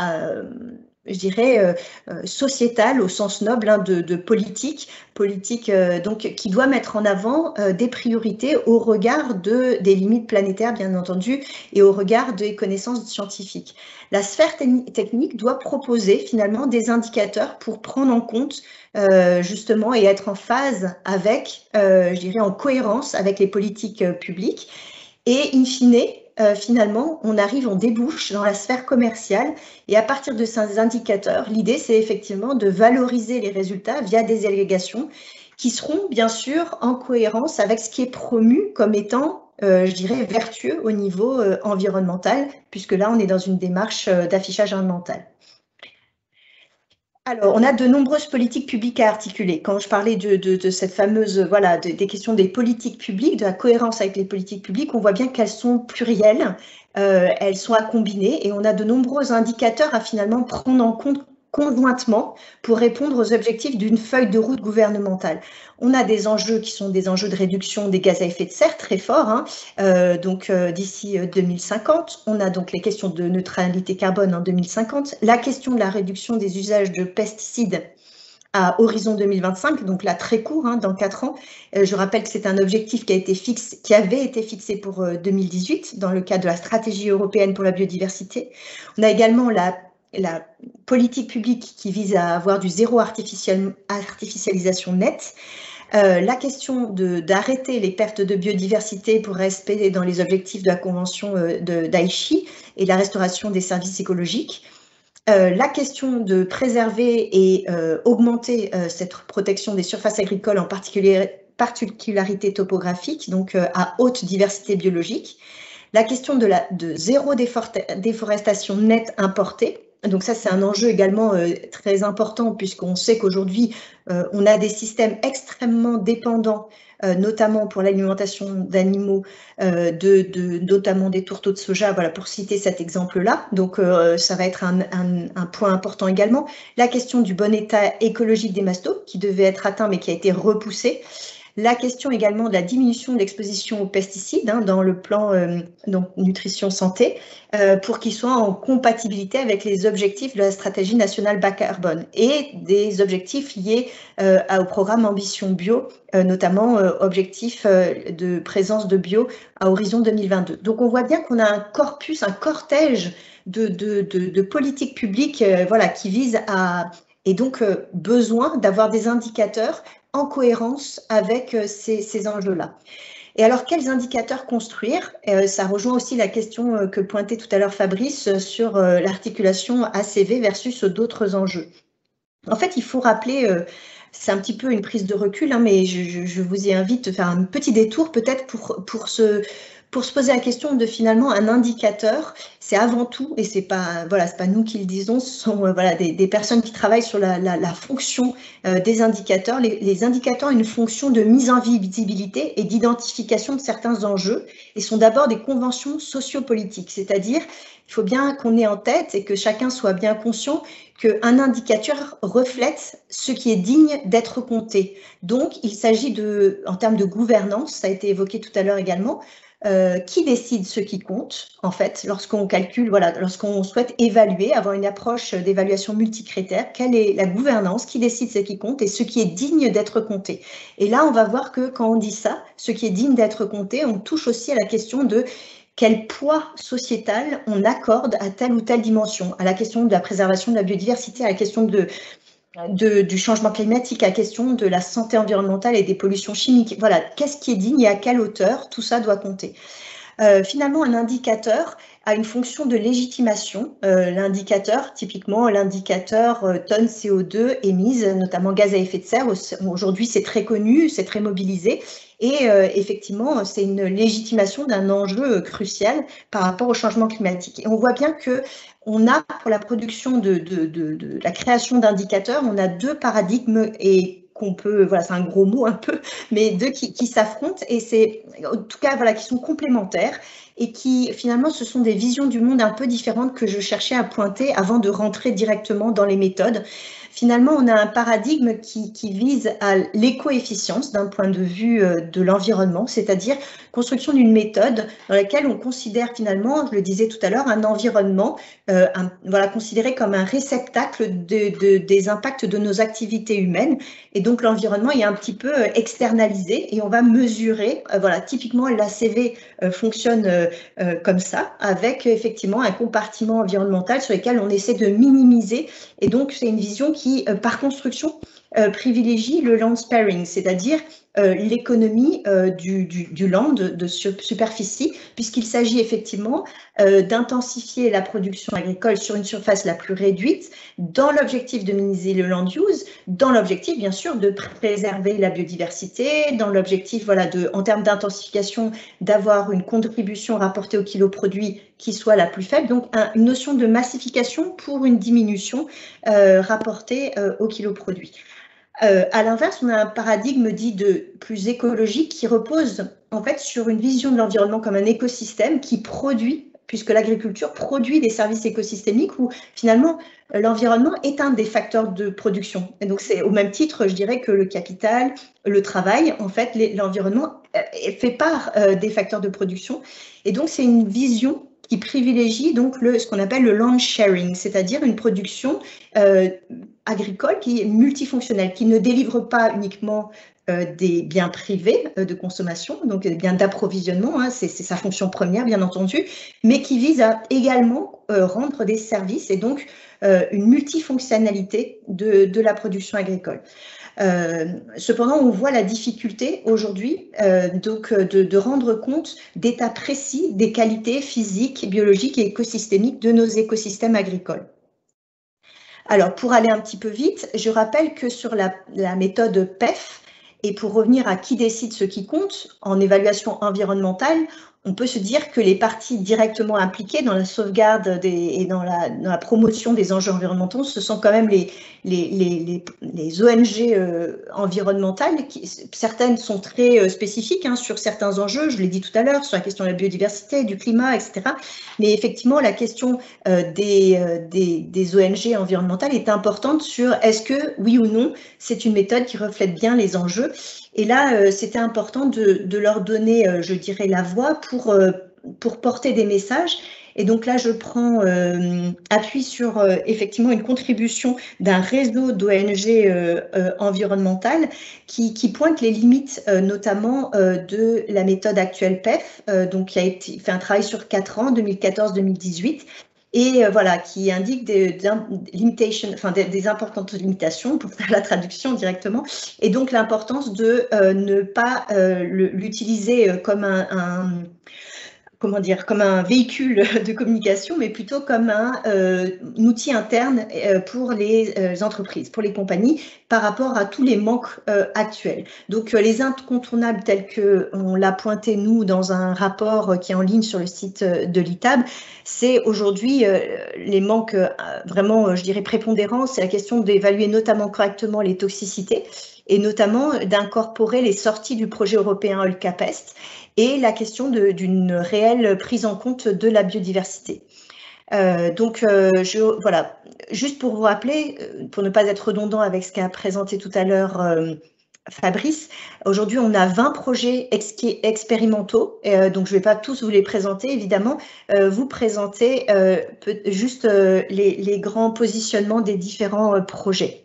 je dirais, sociétale au sens noble hein, de politique donc, qui doit mettre en avant des priorités au regard des limites planétaires, bien entendu, et au regard des connaissances scientifiques. La sphère technique doit proposer finalement des indicateurs pour prendre en compte justement et être en phase avec, je dirais, en cohérence avec les politiques publiques. Et in fine, finalement, on débouche dans la sphère commerciale et à partir de ces indicateurs, l'idée, c'est effectivement de valoriser les résultats via des allégations qui seront bien sûr en cohérence avec ce qui est promu comme étant, je dirais, vertueux au niveau environnemental, puisque là, on est dans une démarche d'affichage environnemental. Alors, on a de nombreuses politiques publiques à articuler. Quand je parlais de cette fameuse, voilà, des questions des politiques publiques, de la cohérence avec les politiques publiques, on voit bien qu'elles sont plurielles, elles sont à combiner et on a de nombreux indicateurs à finalement prendre en compte conjointement pour répondre aux objectifs d'une feuille de route gouvernementale. On a des enjeux qui sont des enjeux de réduction des gaz à effet de serre très forts, hein, d'ici 2050. On a donc les questions de neutralité carbone en 2050, la question de la réduction des usages de pesticides à horizon 2025, donc là très court, hein, dans 4 ans. Je rappelle que c'est un objectif qui avait été fixé pour 2018 dans le cadre de la stratégie européenne pour la biodiversité. On a également la politique publique qui vise à avoir du zéro artificialisation nette, la question d'arrêter les pertes de biodiversité pour rester dans les objectifs de la convention d'Aichi et la restauration des services écologiques, la question de préserver et augmenter cette protection des surfaces agricoles, en particularité topographique, donc à haute diversité biologique, la question de zéro déforestation nette importée. Donc ça, c'est un enjeu également très important puisqu'on sait qu'aujourd'hui, on a des systèmes extrêmement dépendants, notamment pour l'alimentation d'animaux, notamment des tourteaux de soja, voilà, pour citer cet exemple-là. Donc ça va être un point important également. La question du bon état écologique des mastos, qui devait être atteint mais qui a été repoussé. La question également de la diminution de l'exposition aux pesticides hein, dans le plan donc nutrition santé pour qu'il soit en compatibilité avec les objectifs de la stratégie nationale bas carbone et des objectifs liés au programme Ambition Bio, notamment objectif de présence de bio à horizon 2022. Donc on voit bien qu'on a un cortège de politiques publiques voilà, qui visent à, et donc besoin d'avoir des indicateurs en cohérence avec ces enjeux-là. Et alors, quels indicateurs construire? Ça rejoint aussi la question que pointait tout à l'heure Fabrice sur l'articulation ACV versus d'autres enjeux. En fait, il faut rappeler, c'est un petit peu une prise de recul, hein, mais je vous y invite à faire un petit détour peut-être pour se poser la question de finalement un indicateur, c'est avant tout, et c'est pas nous qui le disons, ce sont voilà, des personnes qui travaillent sur la fonction des indicateurs. Les indicateurs ont une fonction de mise en visibilité et d'identification de certains enjeux et sont d'abord des conventions sociopolitiques, c'est-à-dire il faut bien qu'on ait en tête et que chacun soit bien conscient qu'un indicateur reflète ce qui est digne d'être compté. Donc, il s'agit en termes de gouvernance, ça a été évoqué tout à l'heure également, qui décide ce qui compte, en fait, lorsqu'on calcule, voilà, lorsqu'on souhaite évaluer, avoir une approche d'évaluation multicritère, quelle est la gouvernance, qui décide ce qui compte et ce qui est digne d'être compté. Et là, on va voir que quand on dit ça, ce qui est digne d'être compté, on touche aussi à la question de quel poids sociétal on accorde à telle ou telle dimension, à la question de la préservation de la biodiversité, à la question du changement climatique, à la question de la santé environnementale et des pollutions chimiques. Voilà, qu'est-ce qui est digne et à quelle hauteur tout ça doit compter. Finalement, un indicateur a une fonction de légitimation. L'indicateur, typiquement l'indicateur tonnes CO2 émises, notamment gaz à effet de serre, aujourd'hui c'est très connu, c'est très mobilisé. Et effectivement, c'est une légitimation d'un enjeu crucial par rapport au changement climatique. Et on voit bien qu'on a, pour la production de la création d'indicateurs, on a deux paradigmes et qu'on peut, voilà, c'est un gros mot un peu, mais deux qui s'affrontent et c'est, en tout cas, voilà, qui sont complémentaires et qui finalement ce sont des visions du monde un peu différentes que je cherchais à pointer avant de rentrer directement dans les méthodes. Finalement, on a un paradigme qui vise à l'éco-efficience d'un point de vue de l'environnement, c'est-à-dire construction d'une méthode dans laquelle on considère finalement, je le disais tout à l'heure, un environnement voilà, considéré comme un réceptacle des impacts de nos activités humaines. Et donc l'environnement est un petit peu externalisé et on va mesurer, voilà, typiquement l'ACV fonctionne comme ça, avec effectivement un compartiment environnemental sur lequel on essaie de minimiser. Et donc c'est une vision qui, par construction, privilégie le land sparing, c'est-à-dire l'économie du land, de superficie, puisqu'il s'agit effectivement d'intensifier la production agricole sur une surface la plus réduite, dans l'objectif de minimiser le land use, dans l'objectif bien sûr de préserver la biodiversité, dans l'objectif, voilà, en termes d'intensification, d'avoir une contribution rapportée au kilo produit qui soit la plus faible, donc une notion de massification pour une diminution rapportée au kilo produit. À l'inverse, on a un paradigme dit de plus écologique qui repose en fait sur une vision de l'environnement comme un écosystème qui produit, puisque l'agriculture produit des services écosystémiques où finalement l'environnement est un des facteurs de production. Et donc c'est au même titre, je dirais, que le capital, le travail, en fait, l'environnement fait part des facteurs de production. Et donc c'est une vision qui privilégie donc ce qu'on appelle le land sharing, c'est-à-dire une production agricole qui est multifonctionnelle, qui ne délivre pas uniquement des biens privés de consommation, donc des biens d'approvisionnement, hein, c'est sa fonction première bien entendu, mais qui vise à également rendre des services et donc une multifonctionnalité de la production agricole. Cependant, on voit la difficulté aujourd'hui de rendre compte d'états précis des qualités physiques, biologiques et écosystémiques de nos écosystèmes agricoles. Alors, pour aller un petit peu vite, je rappelle que sur la méthode PEF, et pour revenir à qui décide ce qui compte, en évaluation environnementale, on peut se dire que les parties directement impliquées dans la sauvegarde et dans la promotion des enjeux environnementaux, ce sont quand même les ONG environnementales. Certaines sont très spécifiques hein, sur certains enjeux, je l'ai dit tout à l'heure, sur la question de la biodiversité, du climat, etc. Mais effectivement, la question des ONG environnementales est importante sur est-ce que, oui ou non, c'est une méthode qui reflète bien les enjeux. Et là, c'était important de leur donner, je dirais, la voix pour porter des messages. Et donc là, je prends appui sur effectivement une contribution d'un réseau d'ONG environnementales qui pointe les limites notamment de la méthode actuelle PEF, donc qui a fait un travail sur 4 ans, 2014-2018. Et voilà, qui indique des importantes limitations, pour faire la traduction directement, et donc l'importance de ne pas l'utiliser comme comme un véhicule de communication, mais plutôt comme un outil interne pour les entreprises, pour les compagnies, par rapport à tous les manques actuels. Donc, les incontournables tels qu'on l'a pointé, nous, dans un rapport qui est en ligne sur le site de l'ITAB, c'est aujourd'hui les manques vraiment, je dirais, prépondérants, c'est la question d'évaluer notamment correctement les toxicités, et notamment d'incorporer les sorties du projet européen Olcapest et la question d'une réelle prise en compte de la biodiversité. Voilà, juste pour vous rappeler, pour ne pas être redondant avec ce qu'a présenté tout à l'heure Fabrice, aujourd'hui on a 20 projets expérimentaux, donc je ne vais pas tous vous les présenter évidemment, vous présenter juste les grands positionnements des différents projets.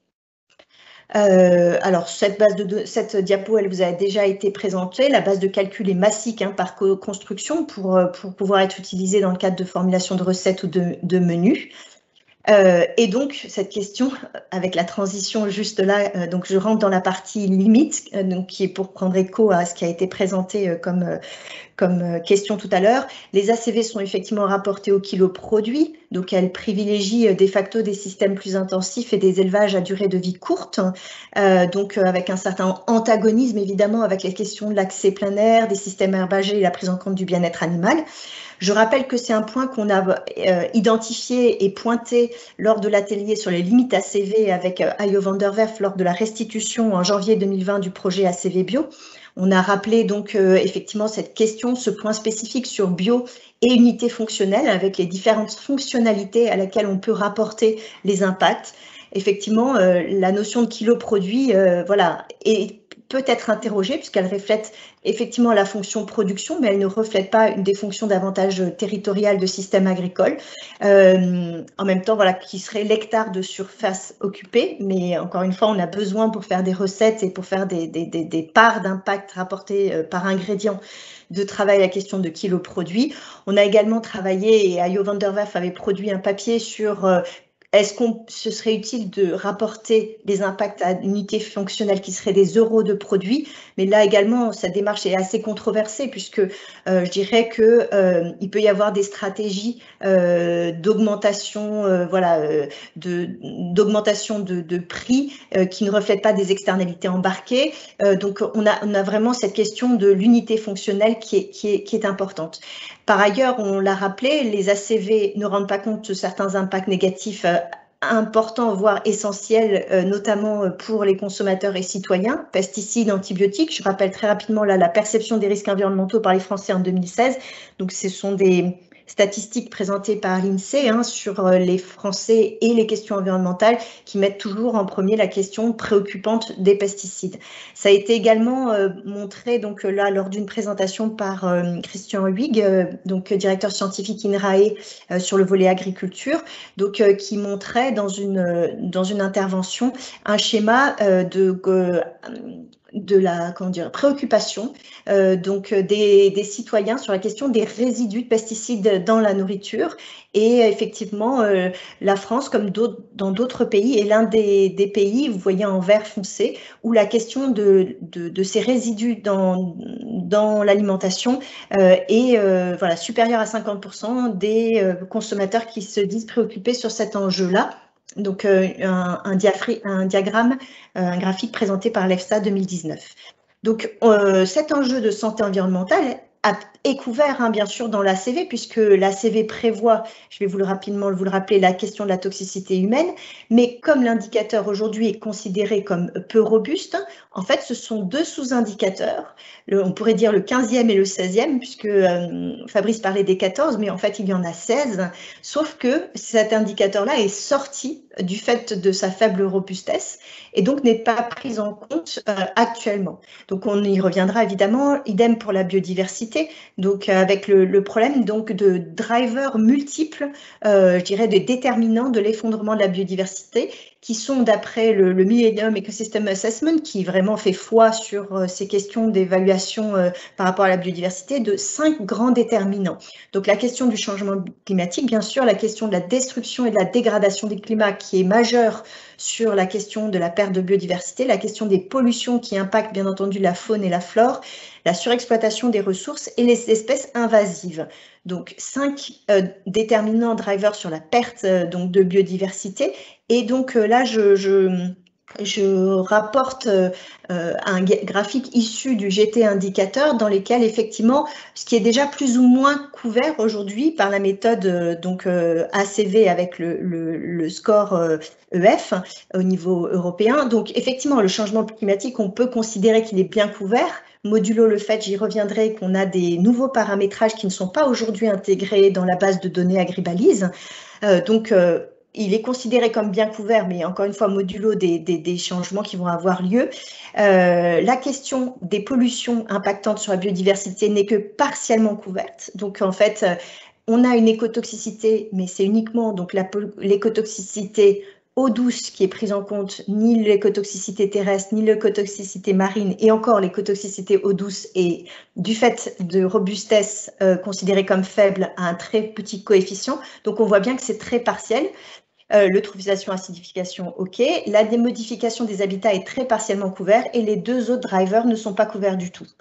Alors, cette diapo, elle vous a déjà été présentée. La base de calcul est massique hein, par construction pour pouvoir être utilisée dans le cadre de formulation de recettes ou de menus. Et donc, cette question, avec la transition juste là, donc je rentre dans la partie limite, donc qui est pour prendre écho à ce qui a été présenté comme question tout à l'heure. Les ACV sont effectivement rapportés au kilo produit, donc elles privilégient de facto des systèmes plus intensifs et des élevages à durée de vie courte, donc avec un certain antagonisme évidemment avec les questions de l'accès plein air, des systèmes herbagés et la prise en compte du bien-être animal. Je rappelle que c'est un point qu'on a identifié et pointé lors de l'atelier sur les limites ACV avec Ayo van der Werf lors de la restitution en janvier 2020 du projet ACV Bio. On a rappelé donc effectivement cette question, ce point spécifique sur bio et unité fonctionnelle avec les différentes fonctionnalités à laquelle on peut rapporter les impacts. Effectivement, la notion de kilo produit, voilà, peut être interrogée puisqu'elle reflète effectivement la fonction production, mais elle ne reflète pas une des fonctions davantage territoriales de système agricole. En même temps, voilà, qui serait l'hectare de surface occupée, mais encore une fois, on a besoin pour faire des recettes et pour faire des parts d'impact rapportées par ingrédient de travailler la question de kilos produits. On a également travaillé, et Ayo van der Werf avait produit un papier sur est-ce qu'on ce serait utile de rapporter les impacts à une unité fonctionnelle qui serait des euros de produits, mais là également, sa démarche est assez controversée puisque je dirais qu'il peut y avoir des stratégies d'augmentation voilà, d'augmentation de prix qui ne reflètent pas des externalités embarquées. Donc, on a vraiment cette question de l'unité fonctionnelle qui est importante. Par ailleurs, on l'a rappelé, les ACV ne rendent pas compte de certains impacts négatifs importants, voire essentiels, notamment pour les consommateurs et citoyens, pesticides, antibiotiques. Je rappelle très rapidement là, la perception des risques environnementaux par les Français en 2016. Donc, ce sont des statistiques présentées par l'INSEE sur les Français et les questions environnementales qui mettent toujours en premier la question préoccupante des pesticides. Ça a été également montré donc là lors d'une présentation par Christian Huyghe, donc directeur scientifique INRAE sur le volet agriculture, donc qui montrait dans une intervention un schéma de la préoccupation donc des citoyens sur la question des résidus de pesticides dans la nourriture. Et effectivement, la France, comme dans d'autres pays, est l'un des pays, vous voyez en vert foncé, où la question de ces résidus dans l'alimentation est voilà, supérieure à 50% des consommateurs qui se disent préoccupés sur cet enjeu-là. Donc, un diagramme, un graphique présenté par l'EFSA 2019. Donc, cet enjeu de santé environnementale est couvert, bien sûr, dans l'ACV, puisque l'ACV prévoit, je vais rapidement vous le rappeler, la question de la toxicité humaine, mais comme l'indicateur aujourd'hui est considéré comme peu robuste, en fait, ce sont deux sous-indicateurs, on pourrait dire le 15e et le 16e, puisque Fabrice parlait des 14, mais en fait, il y en a 16, sauf que cet indicateur-là est sorti du fait de sa faible robustesse et donc n'est pas pris en compte actuellement. Donc, on y reviendra évidemment, idem pour la biodiversité, donc avec le problème donc, de drivers multiples, je dirais des déterminants de l'effondrement de la biodiversité, qui sont d'après le Millennium Ecosystem Assessment, qui vraiment fait foi sur ces questions d'évaluation par rapport à la biodiversité, de 5 grands déterminants. Donc la question du changement climatique, bien sûr, la question de la destruction et de la dégradation des climats qui est majeure sur la question de la perte de biodiversité, la question des pollutions qui impactent bien entendu la faune et la flore, la surexploitation des ressources et les espèces invasives. Donc 5 déterminants drivers sur la perte donc, de biodiversité. Et donc là, je rapporte un graphique issu du GT indicateur dans lesquels effectivement ce qui est déjà plus ou moins couvert aujourd'hui par la méthode donc ACV avec le score EF au niveau européen. Donc effectivement le changement climatique, on peut considérer qu'il est bien couvert, modulo le fait, j'y reviendrai, qu'on a des nouveaux paramétrages qui ne sont pas aujourd'hui intégrés dans la base de données Agribalise. Il est considéré comme bien couvert, mais encore une fois, modulo des changements qui vont avoir lieu. La question des pollutions impactantes sur la biodiversité n'est que partiellement couverte. Donc, en fait, on a une écotoxicité, mais c'est uniquement donc l'écotoxicité eau douce qui est prise en compte, ni l'écotoxicité terrestre, ni l'écotoxicité marine, et encore l'écotoxicité eau douce est du fait de robustesse considérée comme faible à un très petit coefficient. Donc, on voit bien que c'est très partiel. L'eutrophisation, acidification, ok. La démodification des habitats est très partiellement couverte et les deux autres drivers ne sont pas couverts du tout.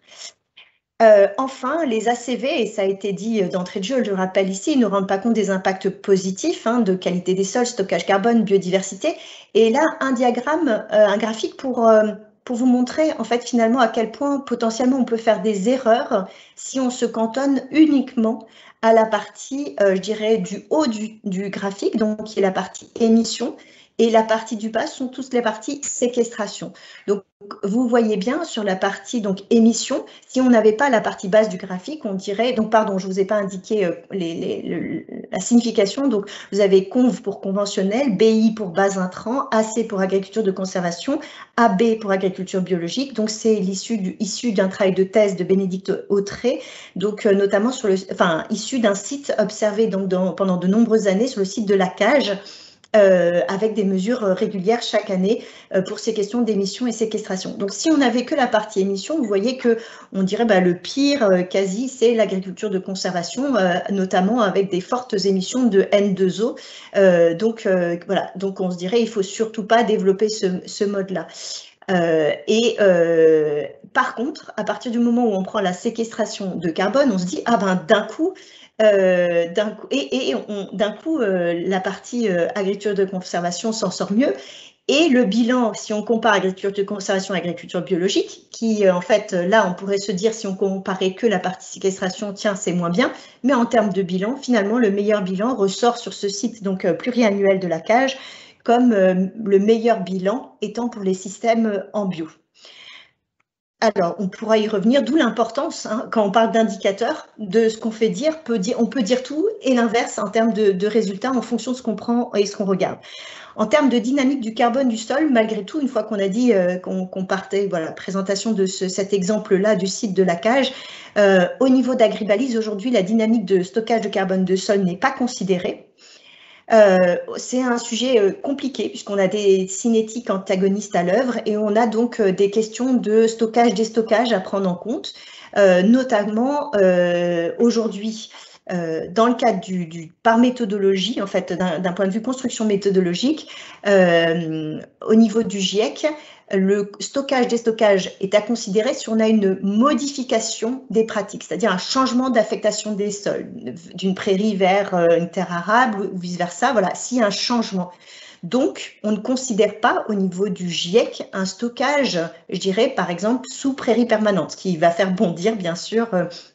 Enfin, les ACV, et ça a été dit d'entrée de jeu, je le rappelle ici, ne rendent pas compte des impacts positifs de qualité des sols, stockage carbone, biodiversité. Et là, un diagramme, un graphique pour vous montrer en fait finalement à quel point potentiellement on peut faire des erreurs si on se cantonne uniquement à la partie, je dirais, du haut du graphique, donc qui est la partie émission, Et la partie du bas sont toutes les parties séquestration. Donc, vous voyez bien sur la partie donc émission, si on n'avait pas la partie basse du graphique, on dirait, donc pardon, je ne vous ai pas indiqué la signification, donc vous avez CONV pour conventionnel, BI pour base intrant, AC pour agriculture de conservation, AB pour agriculture biologique, donc c'est issu d'un travail de thèse de Bénédicte Autré, donc notamment issu d'un site observé donc pendant de nombreuses années sur le site de la Cage, avec des mesures régulières chaque année pour ces questions d'émissions et séquestration. Donc, si on n'avait que la partie émission, vous voyez que on dirait le pire quasi, c'est l'agriculture de conservation, notamment avec des fortes émissions de N2O. Voilà, donc on se dirait il faut surtout pas développer ce mode-là. Par contre, à partir du moment où on prend la séquestration de carbone, on se dit d'un coup, la partie agriculture de conservation s'en sort mieux. Et le bilan, si on compare agriculture de conservation et agriculture biologique, qui en fait, là, on pourrait se dire, si on comparait que la partie séquestration, tiens, c'est moins bien. Mais en termes de bilan, finalement, le meilleur bilan ressort sur ce site donc pluriannuel de la Cage comme le meilleur bilan étant pour les systèmes en bio. Alors, on pourra y revenir, d'où l'importance, quand on parle d'indicateurs, de ce qu'on fait dire. On peut dire tout et l'inverse en termes de résultats en fonction de ce qu'on prend et ce qu'on regarde. En termes de dynamique du carbone du sol, malgré tout, une fois qu'on a dit qu'on partait, voilà, présentation de cet exemple-là du site de la Cage, au niveau d'Agribalise, aujourd'hui, la dynamique de stockage de carbone de sol n'est pas considérée. C'est un sujet compliqué puisqu'on a des cinétiques antagonistes à l'œuvre et on a donc des questions de stockage, déstockage à prendre en compte, notamment aujourd'hui dans le cadre par méthodologie, en fait, d'un point de vue construction méthodologique, au niveau du GIEC, le stockage, déstockage est à considérer si on a une modification des pratiques, c'est-à-dire un changement d'affectation des sols, d'une prairie vers une terre arable ou vice-versa, voilà, s'il y a un changement. Donc, on ne considère pas au niveau du GIEC un stockage, je dirais, par exemple, sous prairie permanente, ce qui va faire bondir, bien sûr,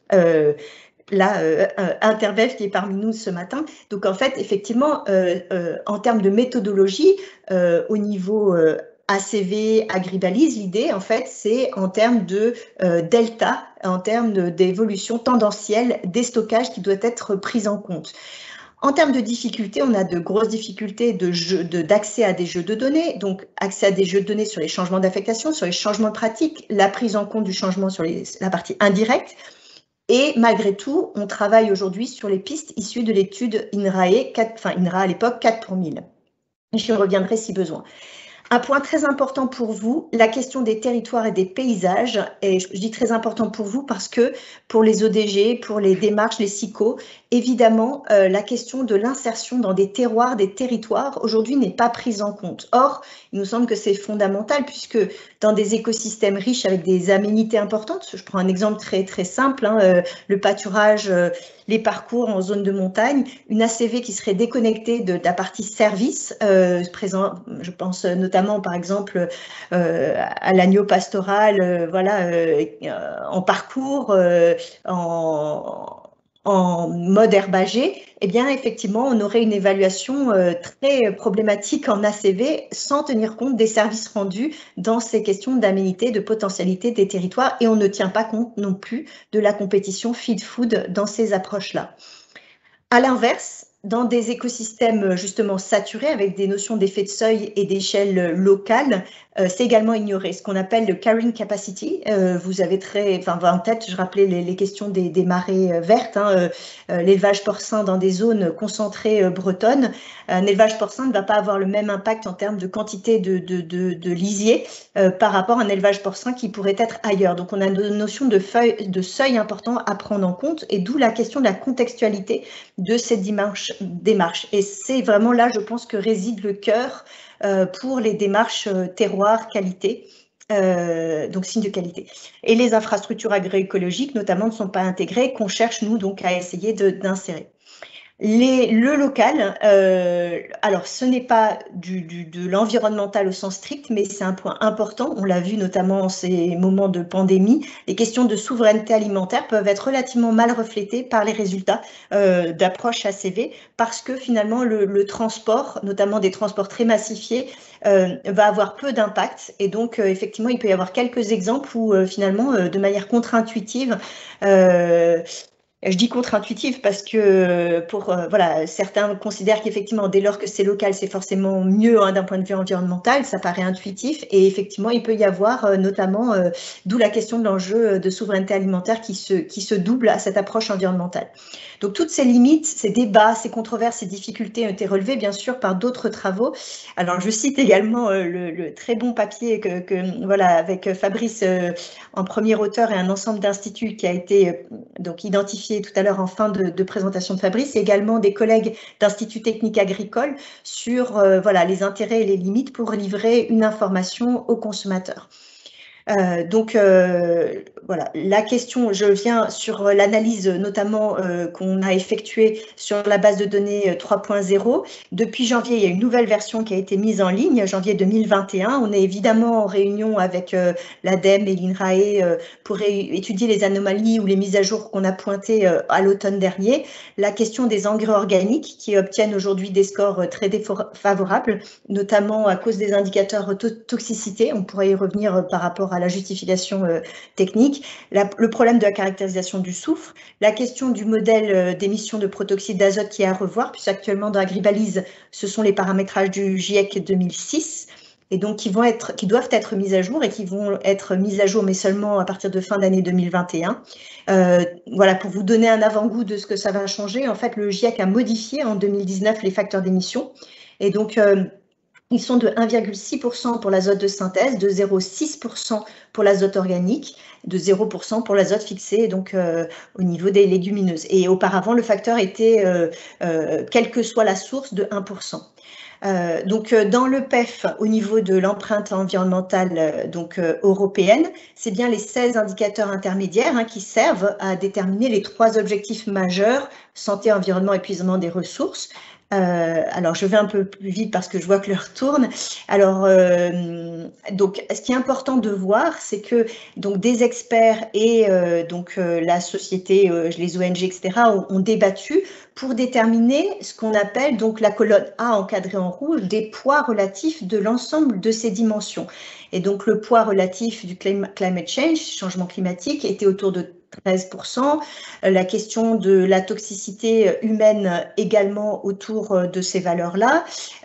Interbev qui est parmi nous ce matin. Donc, en fait, effectivement, en termes de méthodologie, au niveau ACV, Agribalise, l'idée, en fait, c'est en termes de delta, en termes d'évolution tendancielle des stockages qui doivent être pris en compte. En termes de difficultés, on a de grosses difficultés d'accès à des jeux de données, donc accès à des jeux de données sur les changements d'affectation, sur les changements de pratique, la prise en compte du changement sur la partie indirecte. Et malgré tout, on travaille aujourd'hui sur les pistes issues de l'étude INRAE, INRA à l'époque 4 pour 1000. J'y reviendrai si besoin. Un point très important pour vous, la question des territoires et des paysages. Et je dis très important pour vous parce que pour les ODG, pour les démarches, les SICO, évidemment, la question de l'insertion dans des terroirs, des territoires, aujourd'hui n'est pas prise en compte. Or, il nous semble que c'est fondamental puisque dans des écosystèmes riches avec des aménités importantes, je prends un exemple très, très simple, le pâturage, les parcours en zone de montagne, une ACV qui serait déconnectée de la partie service, présent, je pense notamment par exemple à l'agneau pastoral, voilà, en parcours, en mode herbagé, eh bien, effectivement, on aurait une évaluation très problématique en ACV sans tenir compte des services rendus dans ces questions d'aménité, de potentialité des territoires et on ne tient pas compte non plus de la compétition feed-food dans ces approches-là. À l'inverse, dans des écosystèmes justement saturés avec des notions d'effet de seuil et d'échelle locale, c'est également ignoré. Ce qu'on appelle le carrying capacity, vous avez en tête, je rappelais les questions des marées vertes, l'élevage porcin dans des zones concentrées bretonnes. Un élevage porcin ne va pas avoir le même impact en termes de quantité de lisier par rapport à un élevage porcin qui pourrait être ailleurs. Donc on a une notion de seuil important à prendre en compte et d'où la question de la contextualité de cette démarche. Et c'est vraiment là, je pense, que réside le cœur pour les démarches terroir, qualité, donc signe de qualité. Et les infrastructures agroécologiques, notamment, ne sont pas intégrées, qu'on cherche, nous, donc, à essayer d'insérer. Le local, alors ce n'est pas de l'environnemental au sens strict, mais c'est un point important. On l'a vu notamment en ces moments de pandémie. Les questions de souveraineté alimentaire peuvent être relativement mal reflétées par les résultats d'approche ACV, parce que finalement le transport, notamment des transports très massifiés, va avoir peu d'impact. Et donc effectivement, il peut y avoir quelques exemples où finalement, de manière contre-intuitive, je dis contre-intuitif parce que voilà, certains considèrent qu'effectivement, dès lors que c'est local, c'est forcément mieux d'un point de vue environnemental, ça paraît intuitif. Et effectivement, il peut y avoir notamment, d'où la question de l'enjeu de souveraineté alimentaire qui se double à cette approche environnementale. Donc toutes ces limites, ces débats, ces controverses, ces difficultés ont été relevées bien sûr par d'autres travaux. Alors je cite également le très bon papier voilà, avec Fabrice en premier auteur et un ensemble d'instituts qui a été donc identifié tout à l'heure en fin de présentation de Fabrice, et également des collègues d'Institut technique agricole sur voilà, les intérêts et les limites pour livrer une information aux consommateurs. Donc voilà, la question, je viens sur l'analyse notamment qu'on a effectuée sur la base de données 3.0. Depuis janvier, il y a une nouvelle version qui a été mise en ligne, janvier 2021. On est évidemment en réunion avec l'ADEME et l'INRAE pour étudier les anomalies ou les mises à jour qu'on a pointées à l'automne dernier. La question des engrais organiques qui obtiennent aujourd'hui des scores très défavorables, notamment à cause des indicateurs toxicité. On pourrait y revenir par rapport à la justification technique, le problème de la caractérisation du soufre, la question du modèle d'émission de protoxyde d'azote qui est à revoir, puisque actuellement dans Agribalise, ce sont les paramétrages du GIEC 2006, et donc qui doivent être mis à jour et qui vont être mis à jour, mais seulement à partir de fin d'année 2021. Voilà, pour vous donner un avant-goût de ce que ça va changer, en fait, le GIEC a modifié en 2019 les facteurs d'émission, et donc ils sont de 1,6% pour l'azote de synthèse, de 0,6% pour l'azote organique, de 0% pour l'azote fixé donc au niveau des légumineuses. Et auparavant, le facteur était, quelle que soit la source, de 1%. Donc dans le PEF, au niveau de l'empreinte environnementale européenne, c'est bien les 16 indicateurs intermédiaires qui servent à déterminer les 3 objectifs majeurs, santé, environnement, épuisement des ressources. Alors, je vais un peu plus vite parce que je vois que l'heure tourne. Alors, donc, ce qui est important de voir, c'est que donc des experts et la société, les ONG, etc., ont débattu pour déterminer ce qu'on appelle donc la colonne A encadrée en rouge, des poids relatifs de l'ensemble de ces dimensions. Et donc, le poids relatif du climate change, changement climatique, était autour de 13%, la question de la toxicité humaine également autour de ces valeurs-là,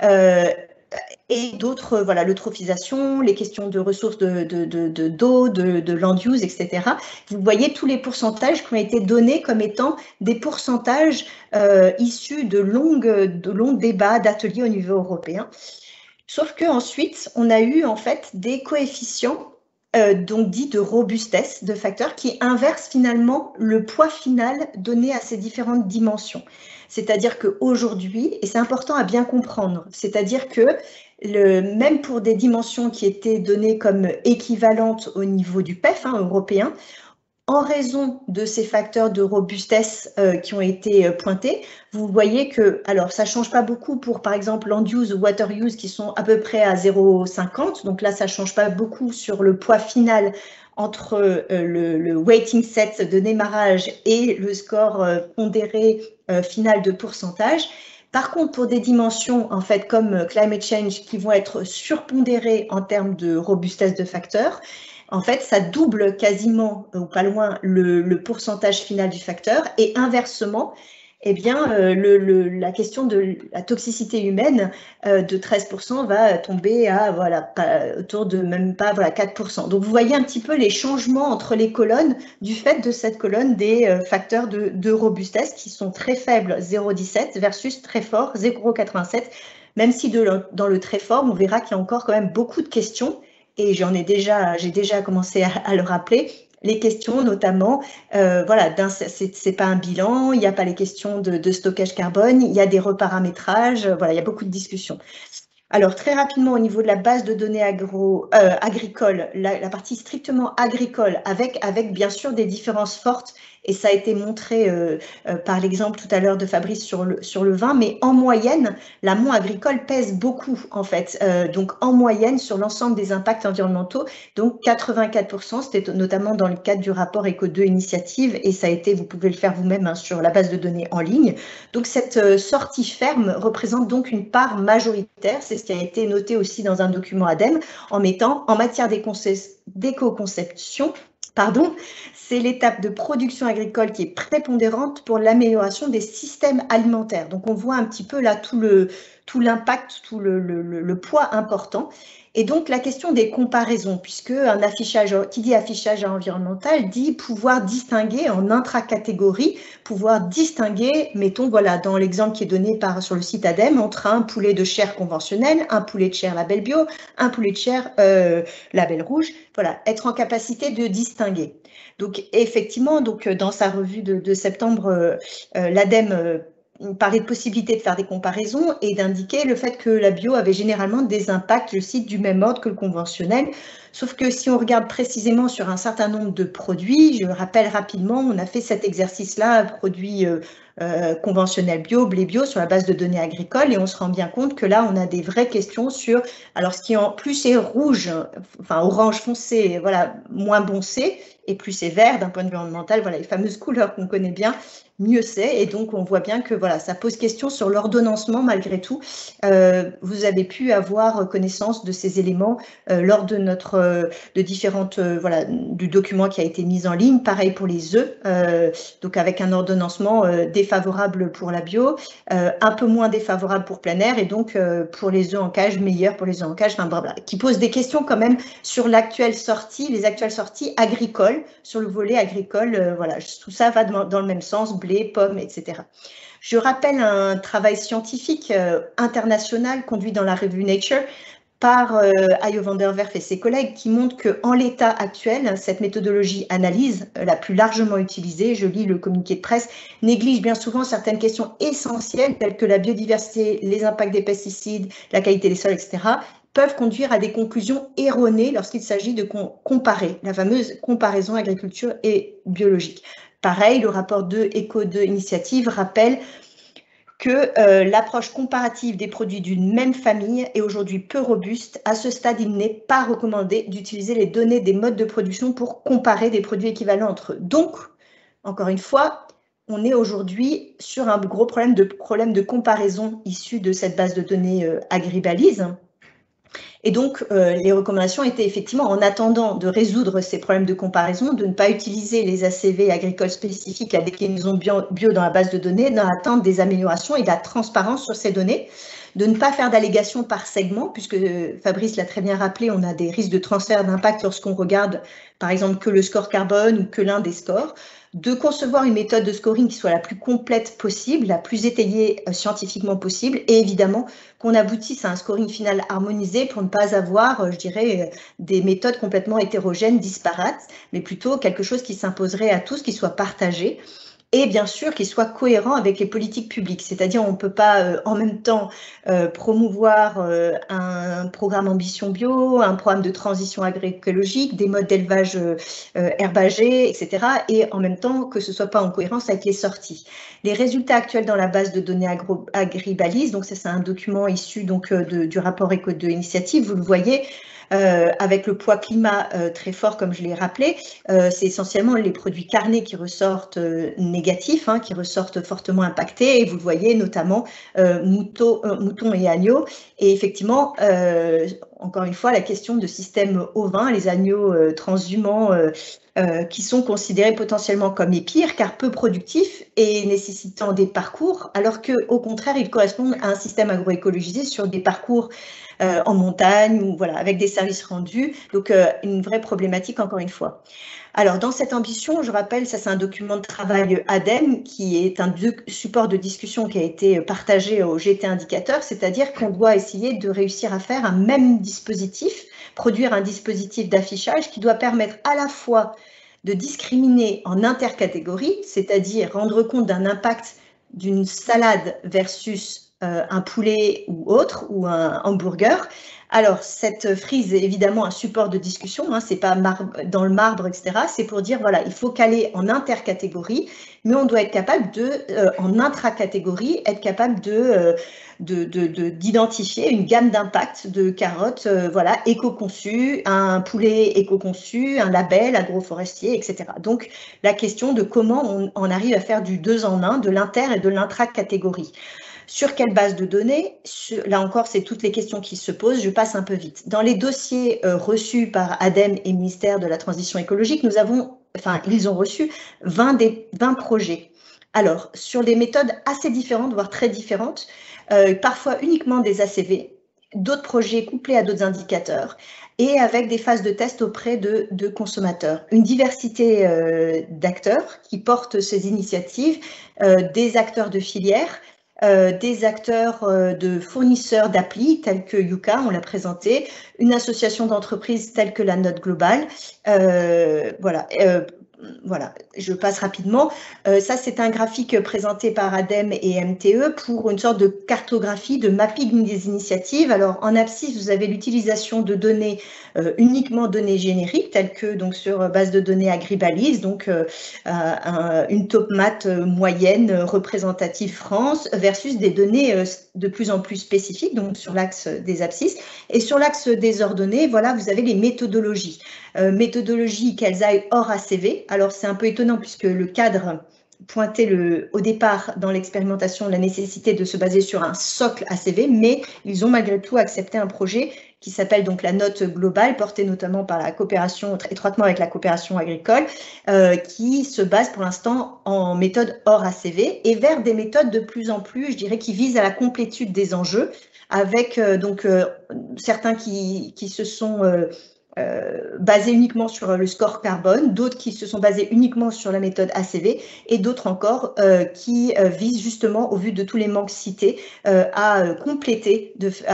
et d'autres, voilà, l'eutrophisation, les questions de ressources d'eau, de land use, etc. Vous voyez tous les pourcentages qui ont été donnés comme étant des pourcentages issus de longs débats, d'ateliers au niveau européen. Sauf qu'ensuite, on a eu en fait des coefficients donc dit de robustesse de facteurs qui inversent finalement le poids final donné à ces différentes dimensions. C'est-à-dire qu'aujourd'hui, et c'est important à bien comprendre, c'est-à-dire que même pour des dimensions qui étaient données comme équivalentes au niveau du PEF européen, en raison de ces facteurs de robustesse qui ont été pointés, vous voyez que, alors ça ne change pas beaucoup pour par exemple land use ou water use qui sont à peu près à 0,50, donc là ça ne change pas beaucoup sur le poids final entre le weighting set de démarrage et le score pondéré final de pourcentage. Par contre, pour des dimensions en fait comme climate change qui vont être surpondérées en termes de robustesse de facteurs, en fait, ça double quasiment, ou pas loin, le pourcentage final du facteur. Et inversement, eh bien, la question de la toxicité humaine de 13% va tomber à voilà, autour de même pas voilà, 4%. Donc, vous voyez un petit peu les changements entre les colonnes du fait de cette colonne des facteurs de robustesse qui sont très faibles, 0,17 versus très fort, 0,87. Même si dans le très fort, on verra qu'il y a encore quand même beaucoup de questions. Et j'ai déjà commencé à le rappeler, les questions notamment, voilà, c'est pas un bilan, il n'y a pas les questions de stockage carbone, il y a des reparamétrages, voilà, il y a beaucoup de discussions. Alors, très rapidement, au niveau de la base de données agricole, la partie strictement agricole, avec bien sûr des différences fortes et ça a été montré par l'exemple tout à l'heure de Fabrice sur le vin, mais en moyenne, l'amont agricole pèse beaucoup en fait. Donc en moyenne, sur l'ensemble des impacts environnementaux, donc 84%, c'était notamment dans le cadre du rapport Eco2 Initiative, et ça a été, vous pouvez le faire vous-même hein, sur la base de données en ligne. Donc cette sortie ferme représente donc une part majoritaire, c'est ce qui a été noté aussi dans un document ADEME, en mettant en matière d'éco-conception, c'est l'étape de production agricole qui est prépondérante pour l'amélioration des systèmes alimentaires. Donc on voit un petit peu là tout l'impact, tout le poids important. Et donc la question des comparaisons, puisque un affichage, qui dit affichage environnemental, dit pouvoir distinguer en intra-catégorie, pouvoir distinguer, mettons, voilà, dans l'exemple qui est donné sur le site ADEME, entre un poulet de chair conventionnel, un poulet de chair label bio, un poulet de chair label rouge, voilà, être en capacité de distinguer. Donc effectivement, donc, dans sa revue de septembre, l'ADEME parlait de possibilité de faire des comparaisons et d'indiquer le fait que la bio avait généralement des impacts, je cite, du même ordre que le conventionnel. Sauf que si on regarde précisément sur un certain nombre de produits, je rappelle rapidement, on a fait cet exercice-là, produits conventionnels bio, blé bio, sur la base de données agricoles, et on se rend bien compte que là, on a des vraies questions sur, alors ce qui en plus est rouge, enfin orange foncé, voilà, moins boncé, et plus c'est vert d'un point de vue environnemental, voilà, les fameuses couleurs qu'on connaît bien, mieux c'est, et donc on voit bien que voilà, ça pose question sur l'ordonnancement malgré tout. Vous avez pu avoir connaissance de ces éléments lors de différentes, voilà, du document qui a été mis en ligne. Pareil pour les œufs, donc avec un ordonnancement défavorable pour la bio, un peu moins défavorable pour plein air, et donc pour les œufs en cage, meilleur pour les œufs en cage, enfin voilà, qui pose des questions quand même sur les actuelles sorties agricoles, sur le volet agricole, voilà, tout ça va dans le même sens, blé, pommes, etc. Je rappelle un travail scientifique international conduit dans la revue Nature par Ayo van der Werf et ses collègues qui montrent qu'en l'état actuel, cette méthodologie analyse la plus largement utilisée, je lis le communiqué de presse, néglige bien souvent certaines questions essentielles telles que la biodiversité, les impacts des pesticides, la qualité des sols, etc., peuvent conduire à des conclusions erronées lorsqu'il s'agit de comparer, la fameuse comparaison agriculture et biologique. Pareil, le rapport de Eco2 Initiative rappelle que l'approche comparative des produits d'une même famille est aujourd'hui peu robuste. À ce stade, il n'est pas recommandé d'utiliser les données des modes de production pour comparer des produits équivalents entre eux. Donc, encore une fois, on est aujourd'hui sur un gros problème de comparaison issu de cette base de données Agribalise. Et donc, les recommandations étaient effectivement, en attendant de résoudre ces problèmes de comparaison, de ne pas utiliser les ACV agricoles spécifiques, la déclinaison bio dans la base de données, dans l'attente des améliorations et de la transparence sur ces données, de ne pas faire d'allégations par segment, puisque Fabrice l'a très bien rappelé, on a des risques de transfert d'impact lorsqu'on regarde, par exemple, que le score carbone ou que l'un des scores, de concevoir une méthode de scoring qui soit la plus complète possible, la plus étayée scientifiquement possible, et évidemment qu'on aboutisse à un scoring final harmonisé pour ne pas avoir, je dirais, des méthodes complètement hétérogènes, disparates, mais plutôt quelque chose qui s'imposerait à tous, qui soit partagé. Et bien sûr qu'il soit cohérent avec les politiques publiques, c'est-à-dire on ne peut pas en même temps promouvoir un programme ambition bio, un programme de transition agroécologique, des modes d'élevage herbagé, etc. et en même temps que ce ne soit pas en cohérence avec les sorties. Les résultats actuels dans la base de données Agribalise, donc ça c'est un document issu donc, du rapport Eco2 Initiative, vous le voyez, avec le poids climat très fort, comme je l'ai rappelé, c'est essentiellement les produits carnés qui ressortent négatifs, hein, qui ressortent fortement impactés, et vous le voyez notamment moutons et agneaux. Et effectivement, encore une fois, la question de système ovin, les agneaux transhumants qui sont considérés potentiellement comme les pires, car peu productifs et nécessitant des parcours, alors qu'au contraire, ils correspondent à un système agroécologisé sur des parcours en montagne, ou voilà, avec des services rendus, donc une vraie problématique encore une fois. Alors dans cette ambition, je rappelle, ça c'est un document de travail ADEME qui est un support de discussion qui a été partagé au GT Indicateur, c'est-à-dire qu'on doit essayer de réussir à faire un même dispositif, produire un dispositif d'affichage qui doit permettre à la fois de discriminer en intercatégorie, c'est-à-dire rendre compte d'un impact d'une salade versus un poulet ou autre, ou un hamburger. Alors, cette frise est évidemment un support de discussion, hein, c'est pas dans le marbre, etc. C'est pour dire, voilà, il faut caler en intercatégorie, mais on doit être capable en intracatégorie, être capable d'identifier une gamme d'impact de carottes, voilà, éco-conçues, un poulet éco-conçu, un label agroforestier, etc. Donc, la question de comment on arrive à faire du 2 en 1, de l'inter et de l'intracatégorie. Sur quelle base de données? Là encore, c'est toutes les questions qui se posent. Je passe un peu vite. Dans les dossiers reçus par ADEME et ministère de la Transition écologique, ils ont reçu 20 projets. Alors, sur des méthodes assez différentes, voire très différentes, parfois uniquement des ACV, d'autres projets couplés à d'autres indicateurs, et avec des phases de test auprès de consommateurs. Une diversité d'acteurs qui portent ces initiatives, des acteurs de filière, des acteurs de fournisseurs d'applis tels que Yuka, on l'a présenté, une association d'entreprises telle que la Note Globale. Voilà, je passe rapidement. Ça, c'est un graphique présenté par ADEME et MTE pour une sorte de cartographie, de mapping des initiatives. Alors, en abscisse, vous avez l'utilisation de données, uniquement données génériques, telles que donc, sur base de données Agribalise, donc une top mat moyenne représentative France, versus des données de plus en plus spécifiques, donc sur l'axe des abscisses. Et sur l'axe des ordonnées, voilà, vous avez les méthodologies. Méthodologie qu'elles aillent hors ACV. Alors, c'est un peu étonnant puisque le cadre pointait au départ dans l'expérimentation la nécessité de se baser sur un socle ACV, mais ils ont malgré tout accepté un projet qui s'appelle donc la Note Globale, portée notamment par la coopération, étroitement avec la coopération agricole, qui se base pour l'instant en méthode hors ACV et vers des méthodes de plus en plus, je dirais, qui visent à la complétude des enjeux, avec certains qui se sont basés uniquement sur le score carbone, d'autres qui se sont basés uniquement sur la méthode ACV et d'autres encore qui visent justement, au vu de tous les manques cités, à compléter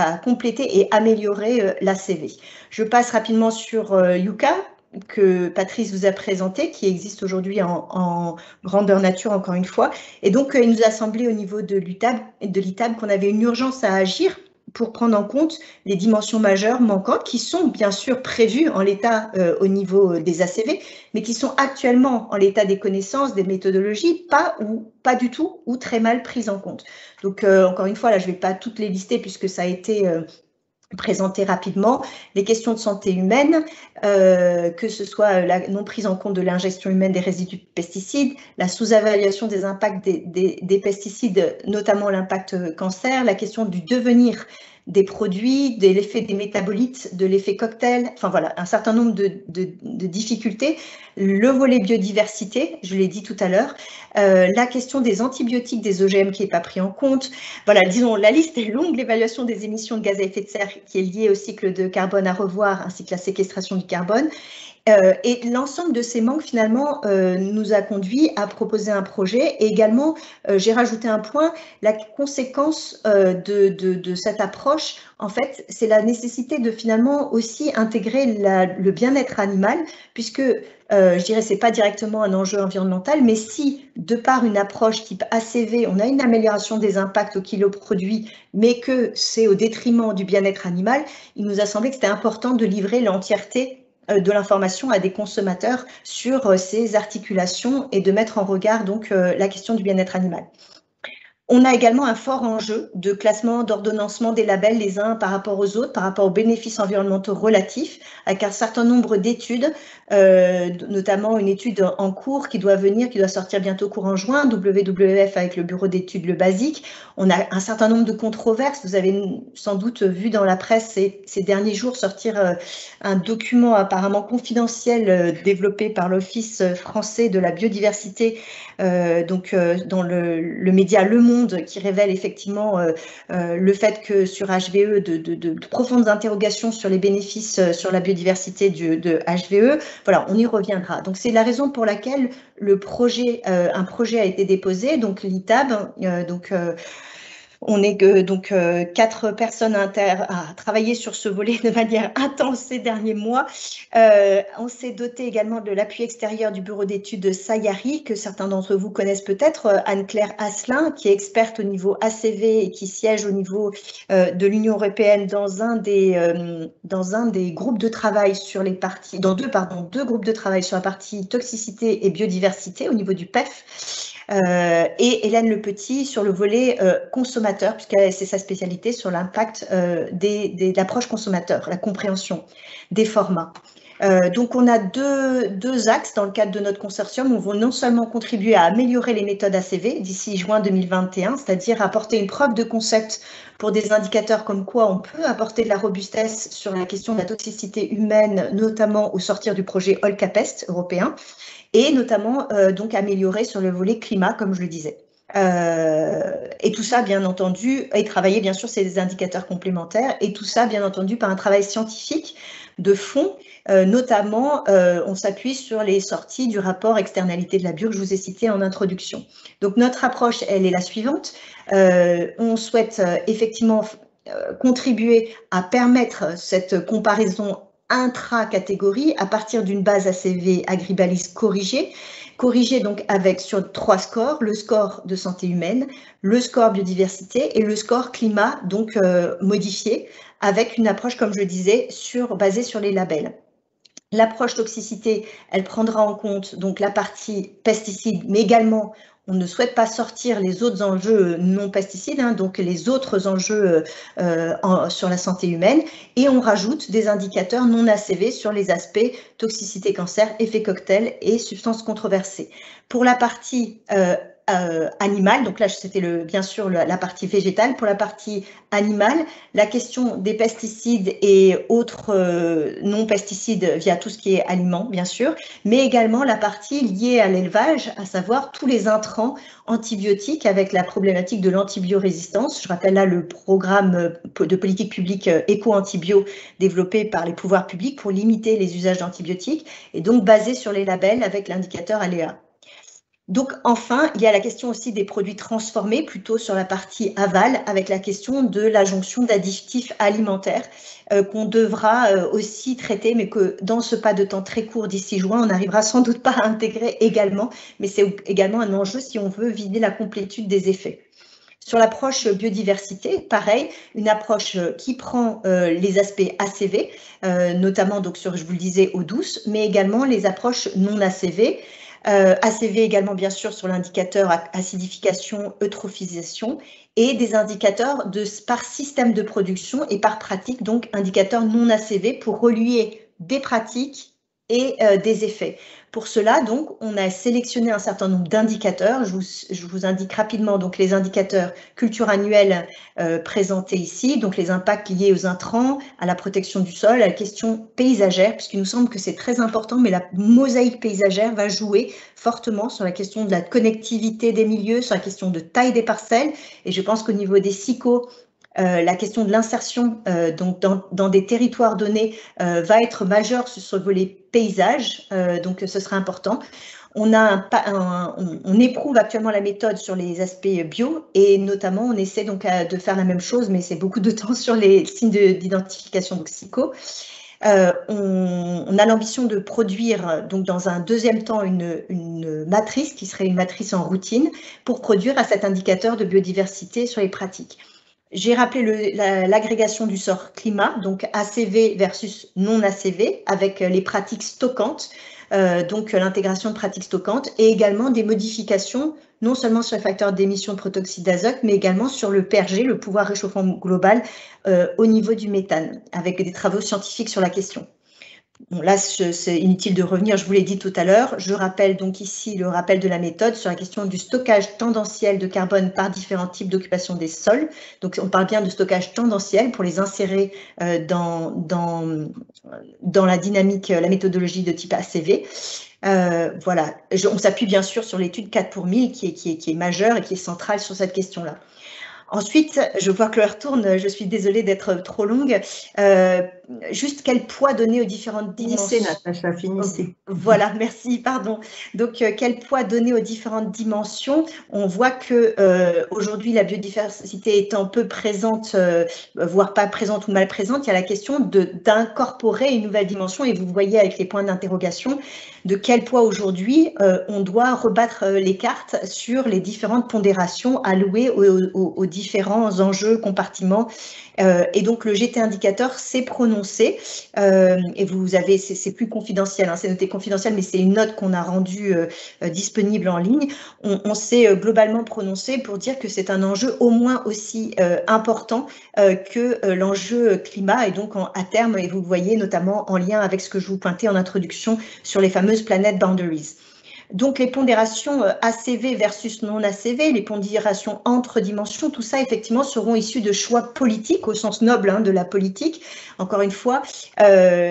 et améliorer l'ACV. Je passe rapidement sur Yuka, que Patrice vous a présenté, qui existe aujourd'hui en grandeur nature, encore une fois. Et donc, il nous a semblé au niveau de l'ITAB qu'on avait une urgence à agir pour prendre en compte les dimensions majeures manquantes qui sont bien sûr prévues en l'état au niveau des ACV, mais qui sont actuellement en l'état des connaissances, des méthodologies, pas du tout ou très mal prises en compte. Donc, encore une fois, là, je ne vais pas toutes les lister puisque ça a été présenté rapidement. Les questions de santé humaine, que ce soit la non prise en compte de l'ingestion humaine des résidus de pesticides, la sous-évaluation des impacts des pesticides, notamment l'impact cancer, la question du devenir des produits, de l'effet des métabolites, de l'effet cocktail, enfin voilà, un certain nombre de difficultés. Le volet biodiversité, je l'ai dit tout à l'heure, la question des antibiotiques, des OGM qui n'est pas pris en compte. Voilà, disons, la liste est longue, l'évaluation des émissions de gaz à effet de serre qui est liée au cycle de carbone à revoir, ainsi que la séquestration du carbone. Et l'ensemble de ces manques, finalement, nous a conduit à proposer un projet. Et également, j'ai rajouté un point, la conséquence de cette approche, en fait, c'est la nécessité de finalement aussi intégrer le bien-être animal, puisque, je dirais, ce n'est pas directement un enjeu environnemental, mais si, de par une approche type ACV, on a une amélioration des impacts au kilo produit, mais que c'est au détriment du bien-être animal, il nous a semblé que c'était important de livrer l'entièreté de l'information à des consommateurs sur ces articulations et de mettre en regard donc la question du bien-être animal. On a également un fort enjeu de classement, d'ordonnancement des labels les uns par rapport aux autres, par rapport aux bénéfices environnementaux relatifs, avec un certain nombre d'études, notamment une étude en cours qui doit sortir bientôt courant juin, WWF avec le bureau d'études Le Basique. On a un certain nombre de controverses. Vous avez sans doute vu dans la presse ces derniers jours sortir un document apparemment confidentiel développé par l'Office français de la biodiversité, dans le média Le Monde, qui révèle effectivement le fait que sur HVE, de profondes interrogations sur les bénéfices sur la biodiversité de HVE. Voilà, on y reviendra. Donc, c'est la raison pour laquelle un projet a été déposé, donc l'ITAB, On est donc 4 personnes à travailler sur ce volet de manière intense ces derniers mois. On s'est doté également de l'appui extérieur du bureau d'études de Sayari, que certains d'entre vous connaissent peut-être, Anne-Claire Asselin, qui est experte au niveau ACV et qui siège au niveau de l'Union européenne dans un des groupes de travail sur les parties, dans deux groupes de travail sur la partie toxicité et biodiversité au niveau du PEF. Et Hélène Le Petit sur le volet consommateur, puisque c'est sa spécialité, sur l'impact de l'approche consommateur, la compréhension des formats. Donc, on a deux axes dans le cadre de notre consortium. On va non seulement contribuer à améliorer les méthodes ACV d'ici juin 2021, c'est-à-dire apporter une preuve de concept pour des indicateurs comme quoi on peut apporter de la robustesse sur la question de la toxicité humaine, notamment au sortir du projet Olcapest européen, et notamment donc améliorer sur le volet climat, comme je le disais. Et tout ça, bien entendu, et travailler bien sûr ces indicateurs complémentaires, et tout ça, bien entendu, par un travail scientifique de fond, notamment on s'appuie sur les sorties du rapport externalité de la bio que je vous ai cité en introduction. Donc notre approche, elle est la suivante. On souhaite effectivement contribuer à permettre cette comparaison intra-catégorie à partir d'une base ACV Agribalis corrigée donc sur 3 scores, le score de santé humaine, le score biodiversité et le score climat, donc modifié, avec une approche, comme je le disais, basée sur les labels. L'approche toxicité, elle prendra en compte donc la partie pesticides, mais également on ne souhaite pas sortir les autres enjeux non pesticides, donc les autres enjeux sur la santé humaine, et on rajoute des indicateurs non ACV sur les aspects toxicité, cancer, effet cocktail et substances controversées. Pour la partie animale, donc là c'était bien sûr la partie végétale. Pour la partie animale, la question des pesticides et autres non pesticides via tout ce qui est aliments, bien sûr, mais également la partie liée à l'élevage, à savoir tous les intrants antibiotiques avec la problématique de l'antibiorésistance. Je rappelle là le programme de politique publique éco-antibio développé par les pouvoirs publics pour limiter les usages d'antibiotiques et donc basé sur les labels avec l'indicateur ALEA. Donc, enfin, il y a la question aussi des produits transformés, plutôt sur la partie aval, avec la question de la jonction d'additifs alimentaires qu'on devra aussi traiter, mais que dans ce pas de temps très court d'ici juin, on n'arrivera sans doute pas à intégrer également, mais c'est également un enjeu si on veut viser la complétude des effets. Sur l'approche biodiversité, pareil, une approche qui prend les aspects ACV, notamment, donc je vous le disais, eau douce, mais également les approches non ACV, ACV également bien sûr sur l'indicateur acidification, eutrophisation et des indicateurs par système de production et par pratique, donc indicateurs non ACV pour relier des pratiques et des effets. Pour cela, donc, on a sélectionné un certain nombre d'indicateurs. Je vous indique rapidement donc les indicateurs culture annuelle présentés ici, donc les impacts liés aux intrants, à la protection du sol, à la question paysagère, puisqu'il nous semble que c'est très important, mais la mosaïque paysagère va jouer fortement sur la question de la connectivité des milieux, sur la question de taille des parcelles, et je pense qu'au niveau des SICO, la question de l'insertion donc dans des territoires donnés va être majeure sur ce volet paysage, donc ce sera important. On éprouve actuellement la méthode sur les aspects bio et notamment on essaie donc de faire la même chose, mais c'est beaucoup de temps sur les signes d'identification, donc SICO. On a l'ambition de produire donc dans un deuxième temps une matrice qui serait une matrice en routine pour produire à cet indicateur de biodiversité sur les pratiques. J'ai rappelé l'agrégation du sort climat, donc ACV versus non ACV, avec les pratiques stockantes, donc l'intégration de pratiques stockantes, et également des modifications, non seulement sur les facteurs d'émission de protoxyde d'azote, mais également sur le PRG, le pouvoir réchauffant global, au niveau du méthane, avec des travaux scientifiques sur la question. Bon, là, c'est inutile de revenir, je vous l'ai dit tout à l'heure. Je rappelle donc ici le rappel de la méthode sur la question du stockage tendanciel de carbone par différents types d'occupation des sols. Donc, on parle bien de stockage tendanciel pour les insérer dans la dynamique, la méthodologie de type ACV. Voilà, on s'appuie bien sûr sur l'étude 4 pour 1000 qui est majeure et qui est centrale sur cette question-là. Ensuite, je vois que l'heure tourne, je suis désolée d'être trop longue. Juste quel poids donner aux différentes dimensions.
Finissez, Natacha, finissez.
Voilà, merci, pardon. Donc, quel poids donner aux différentes dimensions? On voit que aujourd'hui, la biodiversité étant peu présente, voire pas présente ou mal présente, il y a la question d'incorporer une nouvelle dimension. Et vous voyez avec les points d'interrogation de quel poids aujourd'hui on doit rebattre les cartes sur les différentes pondérations allouées aux différents enjeux, compartiments. Et donc, le GT indicateur s'est prononcé, et vous avez, c'est plus confidentiel, hein, c'est noté confidentiel, mais c'est une note qu'on a rendue disponible en ligne. On s'est globalement prononcé pour dire que c'est un enjeu au moins aussi important que l'enjeu climat, et donc à terme, et vous le voyez notamment en lien avec ce que je vous pointais en introduction sur les fameuses planètes boundaries. Donc, les pondérations ACV versus non ACV, les pondérations entre dimensions, tout ça, effectivement, seront issus de choix politiques, au sens noble hein, de la politique. Encore une fois, ça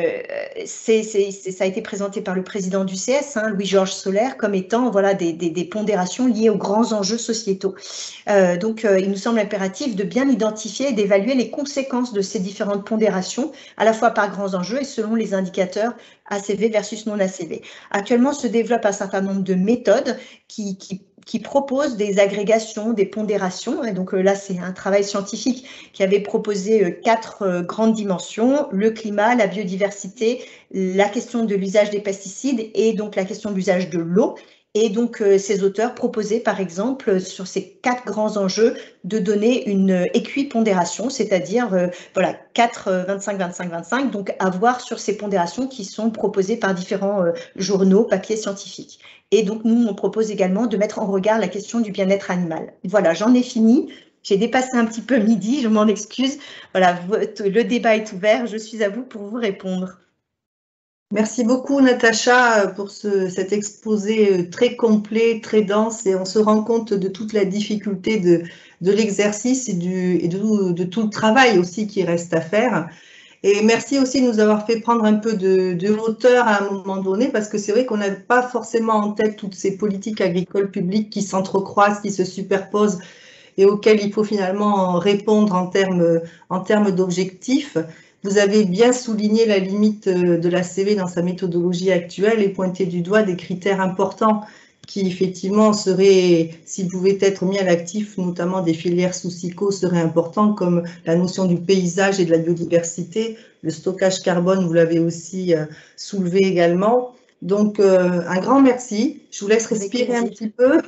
a été présenté par le président du CS, hein, Louis-Georges Solaire, comme étant voilà, des pondérations liées aux grands enjeux sociétaux. Donc, il nous semble impératif de bien identifier et d'évaluer les conséquences de ces différentes pondérations, à la fois par grands enjeux et selon les indicateurs ACV versus non ACV. Actuellement, se développe un certain nombre de méthodes qui proposent des agrégations, des pondérations. Et donc là, c'est un travail scientifique qui avait proposé 4 grandes dimensions, le climat, la biodiversité, la question de l'usage des pesticides et donc la question de l'usage de l'eau. Et donc, ces auteurs proposaient, par exemple, sur ces 4 grands enjeux, de donner une équipondération, c'est-à-dire voilà, 4, 25, 25, 25, donc à voir sur ces pondérations qui sont proposées par différents journaux, papiers scientifiques. Et donc, nous, on propose également de mettre en regard la question du bien-être animal. Voilà, j'en ai fini. J'ai dépassé un petit peu midi, je m'en excuse. Voilà, le débat est ouvert, je suis à vous pour vous répondre.
Merci beaucoup, Natacha, pour cet exposé très complet, très dense, et on se rend compte de toute la difficulté de l'exercice et de tout le travail aussi qui reste à faire. Et merci aussi de nous avoir fait prendre un peu de hauteur à un moment donné, parce que c'est vrai qu'on n'a pas forcément en tête toutes ces politiques agricoles publiques qui s'entrecroisent, qui se superposent et auxquelles il faut finalement répondre en termes d'objectifs. Vous avez bien souligné la limite de l'ACV dans sa méthodologie actuelle et pointé du doigt des critères importants qui effectivement seraient, s'ils pouvaient être mis à l'actif, notamment des filières sous SICO, seraient importants, comme la notion du paysage et de la biodiversité. Le stockage carbone, vous l'avez aussi soulevé également. Donc, un grand merci. Je vous laisse respirer un petit peu.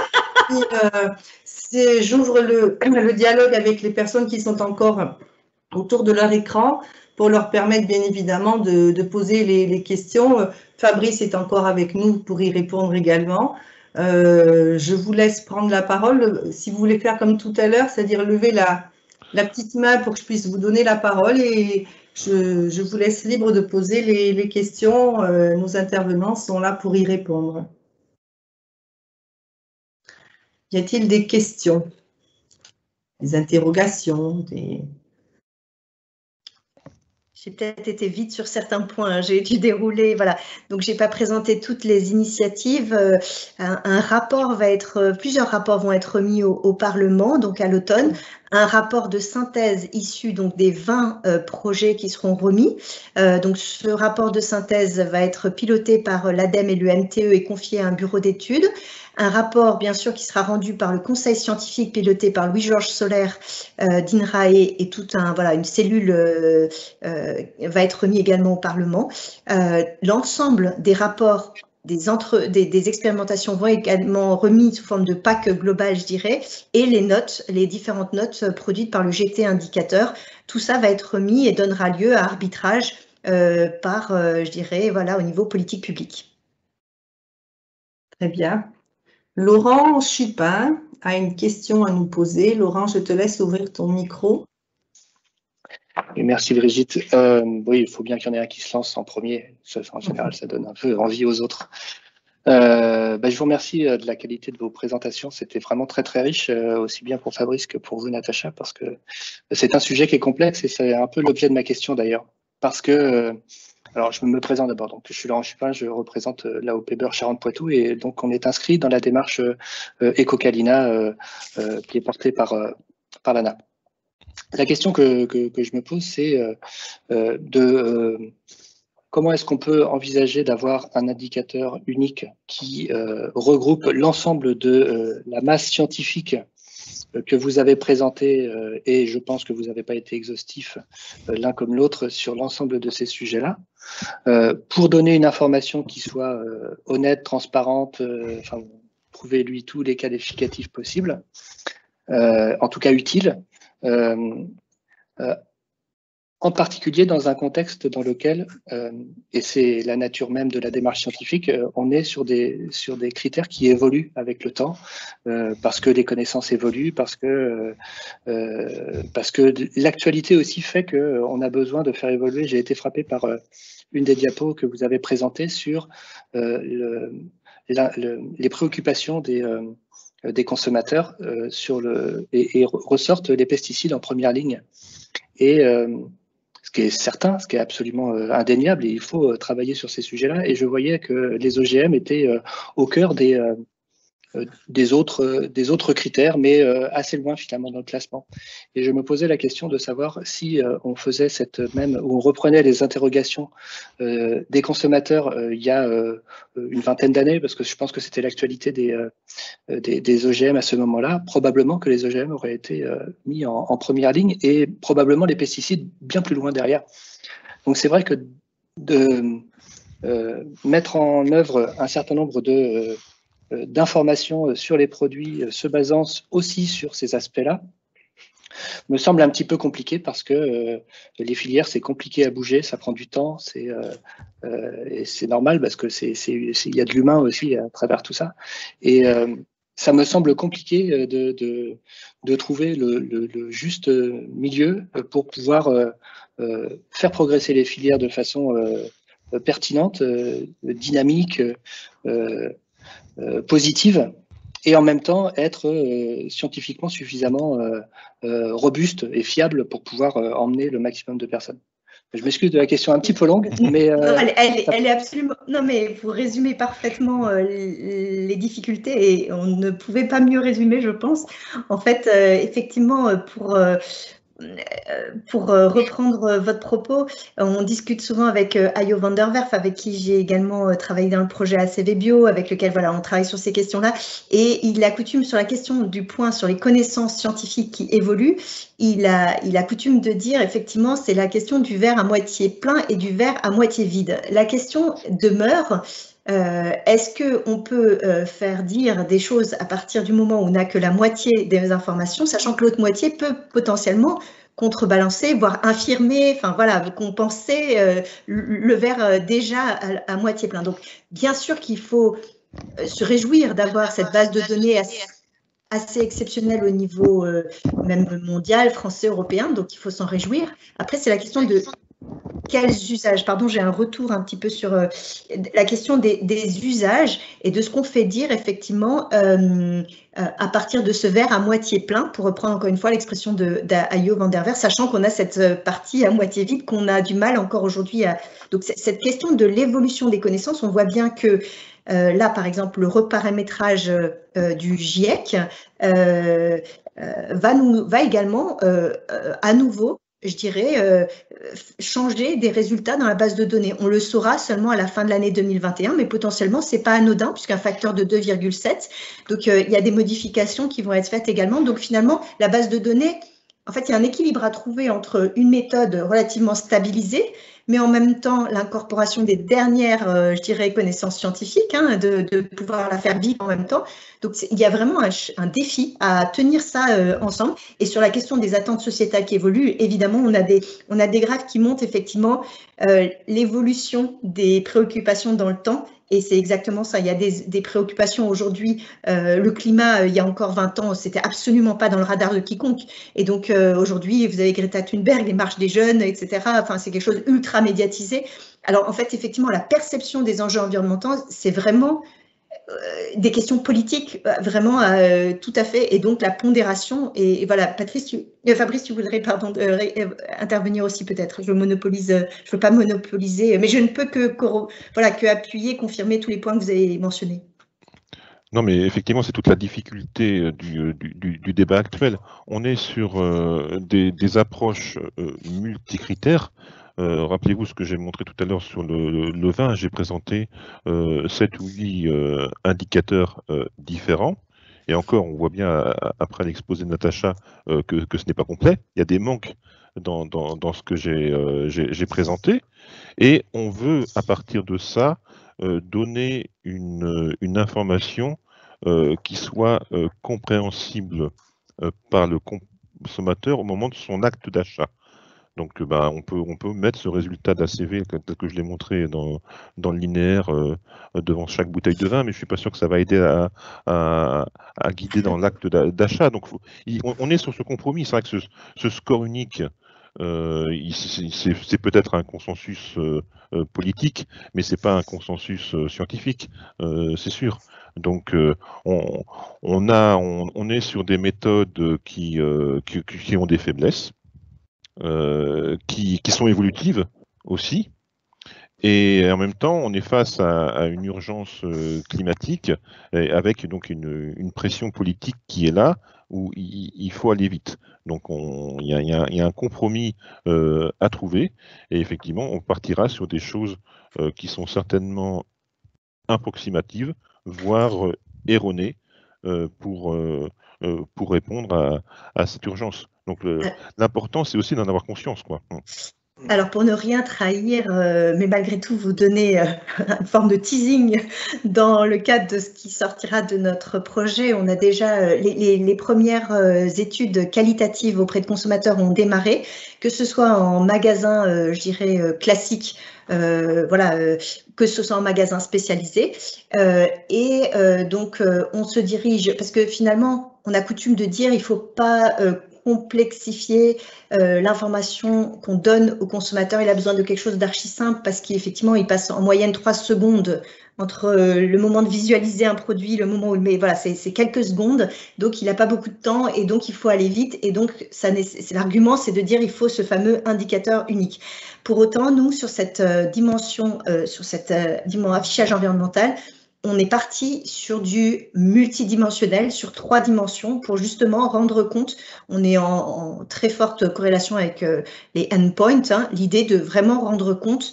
J'ouvre le dialogue avec les personnes qui sont encore autour de leur écran pour leur permettre bien évidemment de poser les questions. Fabrice est encore avec nous pour y répondre également. Je vous laisse prendre la parole. Si vous voulez faire comme tout à l'heure, c'est-à-dire lever la petite main pour que je puisse vous donner la parole, et je vous laisse libre de poser les questions. Nos intervenants sont là pour y répondre. Y a-t-il des questions, des interrogations,
J'ai peut-être été vite sur certains points, j'ai dû dérouler, voilà. Donc, j'ai pas présenté toutes les initiatives. Plusieurs rapports vont être remis au Parlement, donc à l'automne. Un rapport de synthèse issu donc des 20 projets qui seront remis. Donc, ce rapport de synthèse va être piloté par l'ADEME et le MTE et confié à un bureau d'études. Un rapport, bien sûr, qui sera rendu par le conseil scientifique piloté par Louis-Georges Solaire d'INRAE, et une cellule va être remis également au Parlement. L'ensemble des rapports des expérimentations vont également remis sous forme de pack global, je dirais, et les différentes notes produites par le GT indicateur. Tout ça va être remis et donnera lieu à arbitrage je dirais, voilà, au niveau politique publique.
Très bien. Laurent Chupin a une question à nous poser. Laurent, je te laisse ouvrir ton micro.
Et merci Brigitte. Oui, il faut bien qu'il y en ait un qui se lance en premier. En général, ça donne un peu envie aux autres. Je vous remercie de la qualité de vos présentations. C'était vraiment très très riche, aussi bien pour Fabrice que pour vous, Natacha, parce que c'est un sujet qui est complexe et c'est un peu l'objet de ma question d'ailleurs. Parce que, alors je me présente d'abord, donc je suis Laurent Chupin, je représente l'AOP Beurre Charente-Poitou, et donc on est inscrit dans la démarche EcoCalina qui est portée par l'ANA. La question que je me pose, c'est comment est-ce qu'on peut envisager d'avoir un indicateur unique qui regroupe l'ensemble de la masse scientifique que vous avez présenté, et je pense que vous n'avez pas été exhaustif l'un comme l'autre sur l'ensemble de ces sujets-là, pour donner une information qui soit honnête, transparente, enfin, trouvez-lui tous les qualificatifs possibles, en tout cas utile, en particulier dans un contexte dans lequel, et c'est la nature même de la démarche scientifique, on est sur des critères qui évoluent avec le temps, parce que les connaissances évoluent, parce que l'actualité aussi fait qu'on a besoin de faire évoluer. J'ai été frappé par une des diapos que vous avez présentées sur les préoccupations des consommateurs et ressortent les pesticides en première ligne. Et ce qui est certain, ce qui est absolument indéniable, et il faut travailler sur ces sujets-là. Et je voyais que les OGM étaient au cœur des autres critères, mais assez loin finalement dans le classement. Et je me posais la question de savoir si on faisait ou on reprenait les interrogations des consommateurs il y a une vingtaine d'années, parce que je pense que c'était l'actualité des OGM à ce moment-là. Probablement que les OGM auraient été mis en première ligne, et probablement les pesticides bien plus loin derrière. Donc c'est vrai que de mettre en œuvre un certain nombre d'informations sur les produits se basant aussi sur ces aspects-là me semble un petit peu compliqué, parce que les filières, c'est compliqué à bouger, ça prend du temps, et c'est normal, parce que il y a de l'humain aussi à travers tout ça. Et ça me semble compliqué de trouver le juste milieu pour pouvoir faire progresser les filières de façon pertinente, dynamique, positive, et en même temps être scientifiquement suffisamment robuste et fiable pour pouvoir emmener le maximum de personnes. Je m'excuse de la question un petit peu longue, mais
non, elle est absolument. Non, mais vous résumez parfaitement les difficultés, et on ne pouvait pas mieux résumer, je pense. En fait, effectivement, pour reprendre votre propos, on discute souvent avec Ayo van der Werf, avec qui j'ai également travaillé dans le projet ACV Bio, avec lequel voilà, on travaille sur ces questions-là. Et il a coutume, sur la question du point sur les connaissances scientifiques qui évoluent, il a coutume de dire, effectivement, c'est la question du verre à moitié plein et du verre à moitié vide. La question demeure. Est-ce qu'on peut faire dire des choses à partir du moment où on n'a que la moitié des informations, sachant que l'autre moitié peut potentiellement contrebalancer, voire infirmer, enfin voilà, compenser le verre déjà à moitié plein. Donc, bien sûr qu'il faut se réjouir d'avoir cette base de données assez exceptionnelle au niveau même mondial, français, européen, donc il faut s'en réjouir. Après, c'est la question de quels usages, pardon, j'ai un retour un petit peu sur la question des usages et de ce qu'on fait dire effectivement à partir de ce verre à moitié plein, pour reprendre encore une fois l'expression d'Ayo van der Werf, sachant qu'on a cette partie à moitié vide qu'on a du mal encore aujourd'hui à... Donc cette question de l'évolution des connaissances, on voit bien que là, par exemple, le reparamétrage du GIEC va également à nouveau, je dirais, changer des résultats dans la base de données. On le saura seulement à la fin de l'année 2021, mais potentiellement, ce n'est pas anodin, puisqu'un facteur de 2,7. Donc, il y a des modifications qui vont être faites également. Donc, finalement, la base de données, en fait, il y a un équilibre à trouver entre une méthode relativement stabilisée, mais en même temps, l'incorporation des dernières, je dirais, connaissances scientifiques, hein, de pouvoir la faire vivre en même temps. Donc, il y a vraiment un défi à tenir ça ensemble. Et sur la question des attentes sociétales qui évoluent, évidemment, on a des graphes qui montrent effectivement l'évolution des préoccupations dans le temps. Et c'est exactement ça. Il y a des préoccupations aujourd'hui. Le climat, il y a encore 20 ans, c'était absolument pas dans le radar de quiconque. Et donc aujourd'hui, vous avez Greta Thunberg, les marches des jeunes, etc. Enfin, c'est quelque chose ultra médiatisé. Alors en fait, effectivement, la perception des enjeux environnementaux, c'est vraiment des questions politiques, vraiment tout à fait. Et donc la pondération. Et voilà, Fabrice, tu voudrais intervenir aussi peut-être. Je veux pas monopoliser, mais je ne peux que appuyer, confirmer tous les points que vous avez mentionnés.
Non, mais effectivement, c'est toute la difficulté du débat actuel. On est sur des approches multicritères. Rappelez-vous ce que j'ai montré tout à l'heure sur le vin. J'ai présenté 7 ou 8 indicateurs différents. Et encore, on voit bien après l'exposé de Natacha que ce n'est pas complet. Il y a des manques dans ce que j'ai présenté. Et on veut, à partir de ça, donner une information qui soit compréhensible par le consommateur au moment de son acte d'achat. Donc, on peut mettre ce résultat d'ACV tel que je l'ai montré dans le linéaire devant chaque bouteille de vin, mais je ne suis pas sûr que ça va aider à guider dans l'acte d'achat. Donc, on est sur ce compromis. C'est vrai que ce score unique, c'est peut-être un consensus politique, mais c'est pas un consensus scientifique, c'est sûr. Donc, on est sur des méthodes qui ont des faiblesses. Qui sont évolutives aussi. Et en même temps, on est face à une urgence climatique avec donc une pression politique qui est là, où il faut aller vite. Donc il y a un compromis à trouver, et effectivement, on partira sur des choses qui sont certainement approximatives, voire erronées, pour répondre à cette urgence. Donc l'important, c'est aussi d'en avoir conscience, quoi.
Alors, pour ne rien trahir, mais malgré tout vous donner une forme de teasing dans le cadre de ce qui sortira de notre projet, on a déjà les premières études qualitatives auprès de consommateurs ont démarré, que ce soit en magasin, je dirais, classique, que ce soit en magasin spécialisé. Donc, on se dirige, parce que finalement, on a coutume de dire il ne faut pas complexifier l'information qu'on donne au consommateur. Il a besoin de quelque chose d'archi simple parce qu'effectivement, il passe en moyenne 3 secondes entre le moment de visualiser un produit, le moment où il met, voilà, c'est quelques secondes, donc il n'a pas beaucoup de temps et donc il faut aller vite. Et donc, l'argument, c'est de dire il faut ce fameux indicateur unique. Pour autant, nous, sur cette dimension, affichage environnemental, on est parti sur du multidimensionnel, sur 3 dimensions, pour justement rendre compte, on est en très forte corrélation avec les endpoints, l'idée de vraiment rendre compte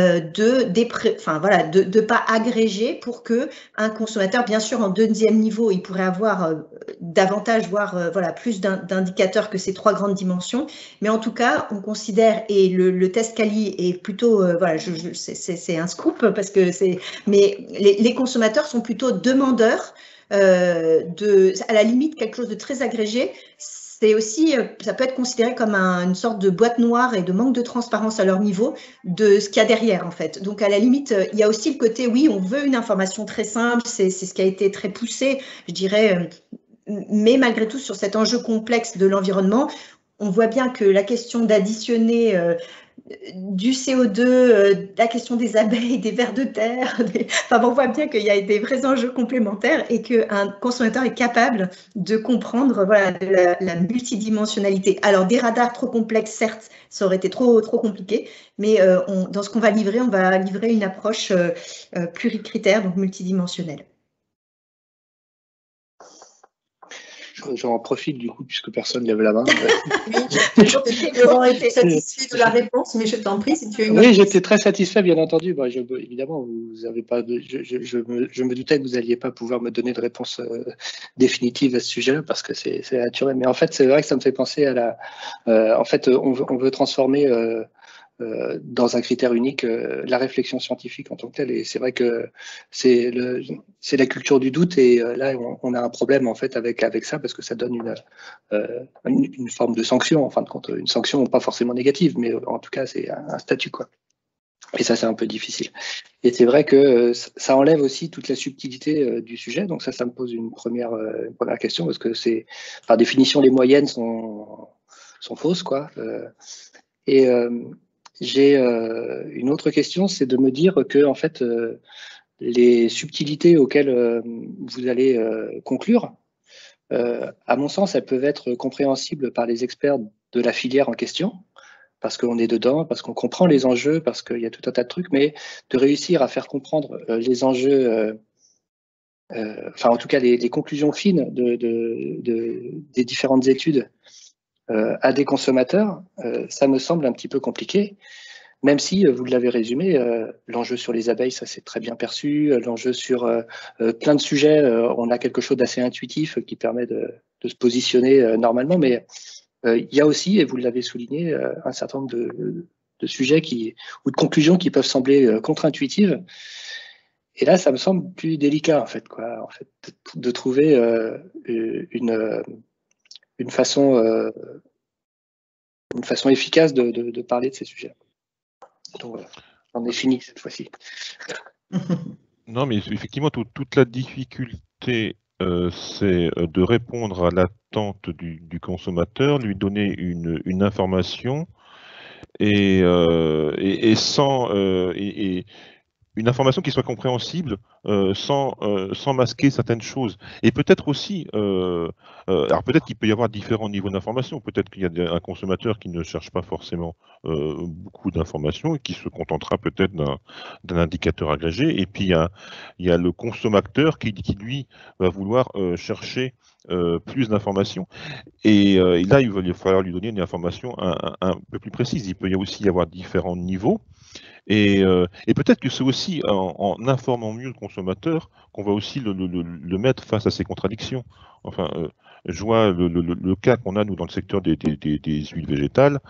de pas agréger pour que un consommateur, bien sûr, en deuxième niveau, il pourrait avoir davantage, voire plus d'indicateurs que ces 3 grandes dimensions, mais en tout cas, on considère, et le test quali est plutôt, c'est un scoop, parce que mais les consommateurs sont plutôt demandeurs à la limite quelque chose de très agrégé. C'est aussi, ça peut être considéré comme une sorte de boîte noire et de manque de transparence à leur niveau de ce qu'il y a derrière, en fait. Donc, à la limite, il y a aussi le côté, oui, on veut une information très simple, c'est ce qui a été très poussé, je dirais, mais malgré tout, sur cet enjeu complexe de l'environnement, on voit bien que la question d'additionner du CO2, la question des abeilles, des vers de terre, on voit bien qu'il y a des vrais enjeux complémentaires et qu'un consommateur est capable de comprendre la multidimensionnalité. Alors, des radars trop complexes, certes, ça aurait été trop compliqué, mais dans ce qu'on va livrer, on va livrer une approche pluricritère, donc multidimensionnelle.
J'en profite du coup, puisque personne ne lève la main.
Oui, Laurent était satisfait de la réponse, mais je t'en prie, si tu as une autre.
Oui, j'étais très satisfait, bien entendu. Bon, évidemment, vous avez pas je me doutais que vous n'alliez pas pouvoir me donner de réponse définitive à ce sujet-là, parce que c'est naturel. Mais en fait, c'est vrai que ça me fait penser à en fait, on veut transformer dans un critère unique la réflexion scientifique en tant que telle. Et c'est vrai que c'est la culture du doute, et là on a un problème en fait avec ça, parce que ça donne une forme de sanction, en fin de compte, une sanction pas forcément négative, mais en tout cas c'est un statut, quoi. Et ça, c'est un peu difficile. Et c'est vrai que ça enlève aussi toute la subtilité du sujet. Donc ça me pose une première question, parce que par définition, les moyennes sont fausses, quoi. J'ai une autre question, c'est de me dire que en fait, les subtilités auxquelles vous allez conclure, à mon sens, elles peuvent être compréhensibles par les experts de la filière en question, parce qu'on est dedans, parce qu'on comprend les enjeux, parce qu'il y a tout un tas de trucs, mais de réussir à faire comprendre les enjeux enfin en tout cas les conclusions fines des différentes études à des consommateurs, ça me semble un petit peu compliqué. Même si, vous l'avez résumé, l'enjeu sur les abeilles, ça c'est très bien perçu, l'enjeu sur plein de sujets, on a quelque chose d'assez intuitif qui permet de se positionner normalement, mais il y a aussi, et vous l'avez souligné, un certain nombre de sujets ou de conclusions qui peuvent sembler contre-intuitives. Et là, ça me semble plus délicat, en fait, de trouver une façon efficace de parler de ces sujets. Donc voilà, on est fini cette fois-ci.
Non, mais effectivement, toute la difficulté, c'est de répondre à l'attente du consommateur, lui donner une information et une information qui soit compréhensible sans masquer certaines choses. Et peut-être aussi, alors peut-être qu'il peut y avoir différents niveaux d'information. Peut-être qu'il y a un consommateur qui ne cherche pas forcément beaucoup d'informations et qui se contentera peut-être d'un indicateur agrégé. Et puis il y a le consommateur qui lui va vouloir chercher plus d'informations. Et là, il va falloir lui donner une information un peu plus précise. Il peut y aussi y avoir différents niveaux. Et peut-être que c'est aussi en informant mieux le consommateur qu'on va aussi le mettre face à ces contradictions. Enfin, je vois le cas qu'on a, nous, dans le secteur des huiles végétales.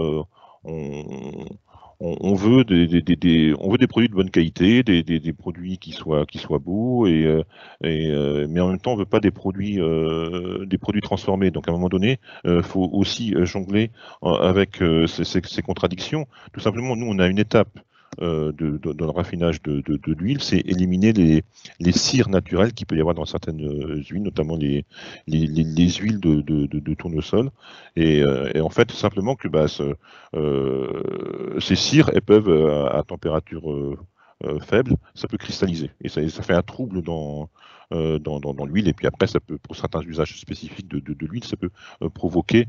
On veut des produits de bonne qualité, des produits qui soient beaux, mais en même temps, on ne veut pas des produits transformés. Donc, à un moment donné, il faut aussi jongler avec ces contradictions. Tout simplement, nous, on a une étape dans le raffinage de l'huile, c'est éliminer les cires naturelles qu'il peut y avoir dans certaines huiles, notamment les huiles de tournesol. Et en fait, simplement que ces cires, elles peuvent, à température faible, ça peut cristalliser. Et ça fait un trouble dans l'huile. Et puis après, ça peut, pour certains usages spécifiques de l'huile, ça peut provoquer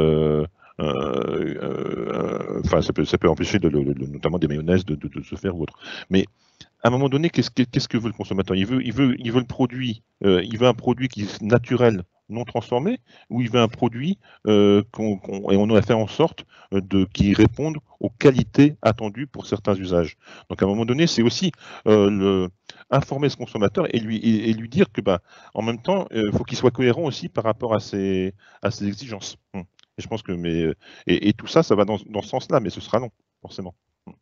enfin, ça peut empêcher notamment des mayonnaises de se faire ou autre. Mais à un moment donné, qu'est-ce que veut le consommateur? Il veut le produit, il veut un produit qui est naturel, non transformé, ou il veut un produit et on a fait en sorte qui réponde aux qualités attendues pour certains usages. Donc à un moment donné, c'est aussi informer ce consommateur et lui dire que en même temps, il faut qu'il soit cohérent aussi par rapport à ses exigences. Et je pense que et tout ça, ça va dans ce sens-là, mais ce sera long, forcément.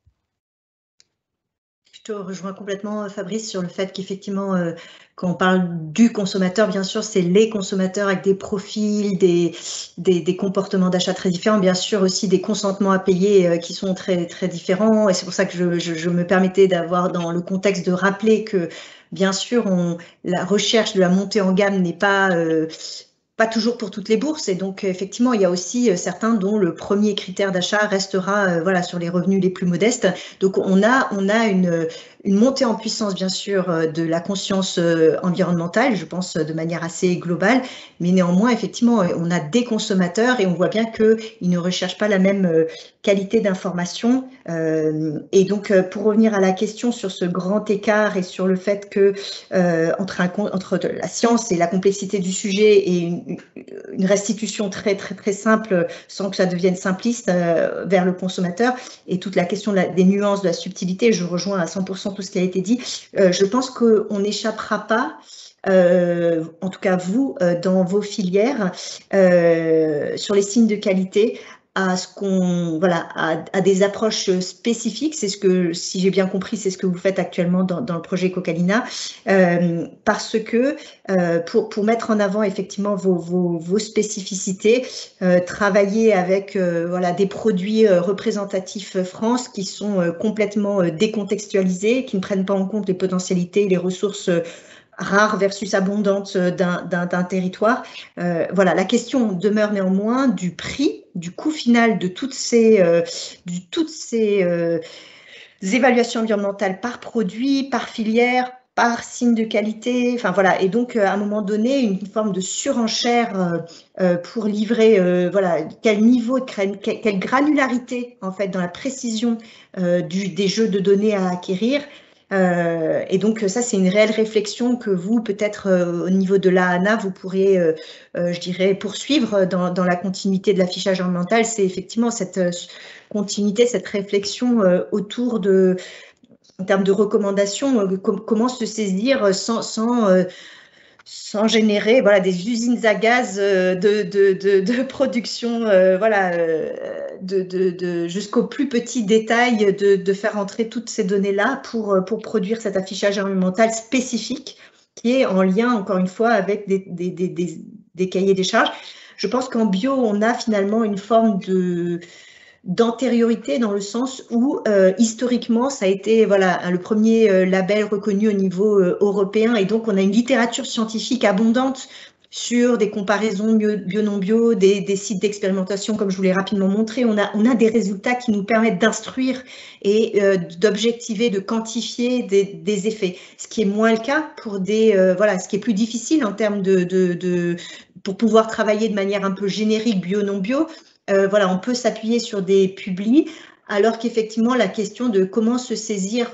Je te rejoins complètement, Fabrice, sur le fait qu'effectivement, quand on parle du consommateur, bien sûr, c'est les consommateurs avec des profils, des comportements d'achat très différents, bien sûr aussi des consentements à payer qui sont très, très différents. Et c'est pour ça que je me permettais d'avoir dans le contexte de rappeler que, bien sûr, la recherche de la montée en gamme n'est pas toujours pour toutes les bourses, et donc effectivement il y a aussi certains dont le premier critère d'achat restera voilà, sur les revenus les plus modestes. Donc on a une montée en puissance bien sûr de la conscience environnementale, je pense de manière assez globale, mais néanmoins effectivement on a des consommateurs et on voit bien qu'ils ne recherchent pas la même qualité d'information. Et donc pour revenir à la question sur ce grand écart et sur le fait que entre la science et la complexité du sujet et une restitution très, très, très simple sans que ça devienne simpliste vers le consommateur et toute la question des nuances, de la subtilité, je rejoins à 100% tout ce qui a été dit. Je pense qu'on n'échappera pas, en tout cas vous, dans vos filières, sur les signes de qualité, à à des approches spécifiques. C'est ce que, si j'ai bien compris, c'est ce que vous faites actuellement dans le projet Cocalina, parce que pour mettre en avant effectivement vos spécificités, travailler avec des produits représentatifs France qui sont complètement décontextualisés, qui ne prennent pas en compte les potentialités et les ressources rares versus abondantes d'un territoire. La question demeure néanmoins du prix, du coût final de toutes ces évaluations environnementales par produit, par filière, par signe de qualité, enfin voilà, et donc à un moment donné, une forme de surenchère pour livrer, quel niveau, quelle granularité en fait dans la précision des jeux de données à acquérir. Et donc ça, c'est une réelle réflexion que vous, peut-être au niveau de l'AANA, vous pourrez, je dirais, poursuivre dans la continuité de l'affichage environnemental. C'est effectivement cette continuité, cette réflexion autour de, en termes de recommandations, comment se saisir sans générer voilà, des usines à gaz de production, jusqu'au plus petit détail, de faire entrer toutes ces données-là pour produire cet affichage environnemental spécifique qui est en lien, encore une fois, avec des cahiers des charges. Je pense qu'en bio, on a finalement une forme d'antériorité dans le sens où historiquement ça a été voilà le premier label reconnu au niveau européen, et donc on a une littérature scientifique abondante sur des comparaisons bio-non bio, des sites d'expérimentation comme je vous l'ai rapidement montré. On a des résultats qui nous permettent d'instruire et d'objectiver, de quantifier des effets, ce qui est moins le cas pour ce qui est plus difficile en termes pour pouvoir travailler de manière un peu générique bio-non bio. On peut s'appuyer sur des publis, alors qu'effectivement, la question de comment se saisir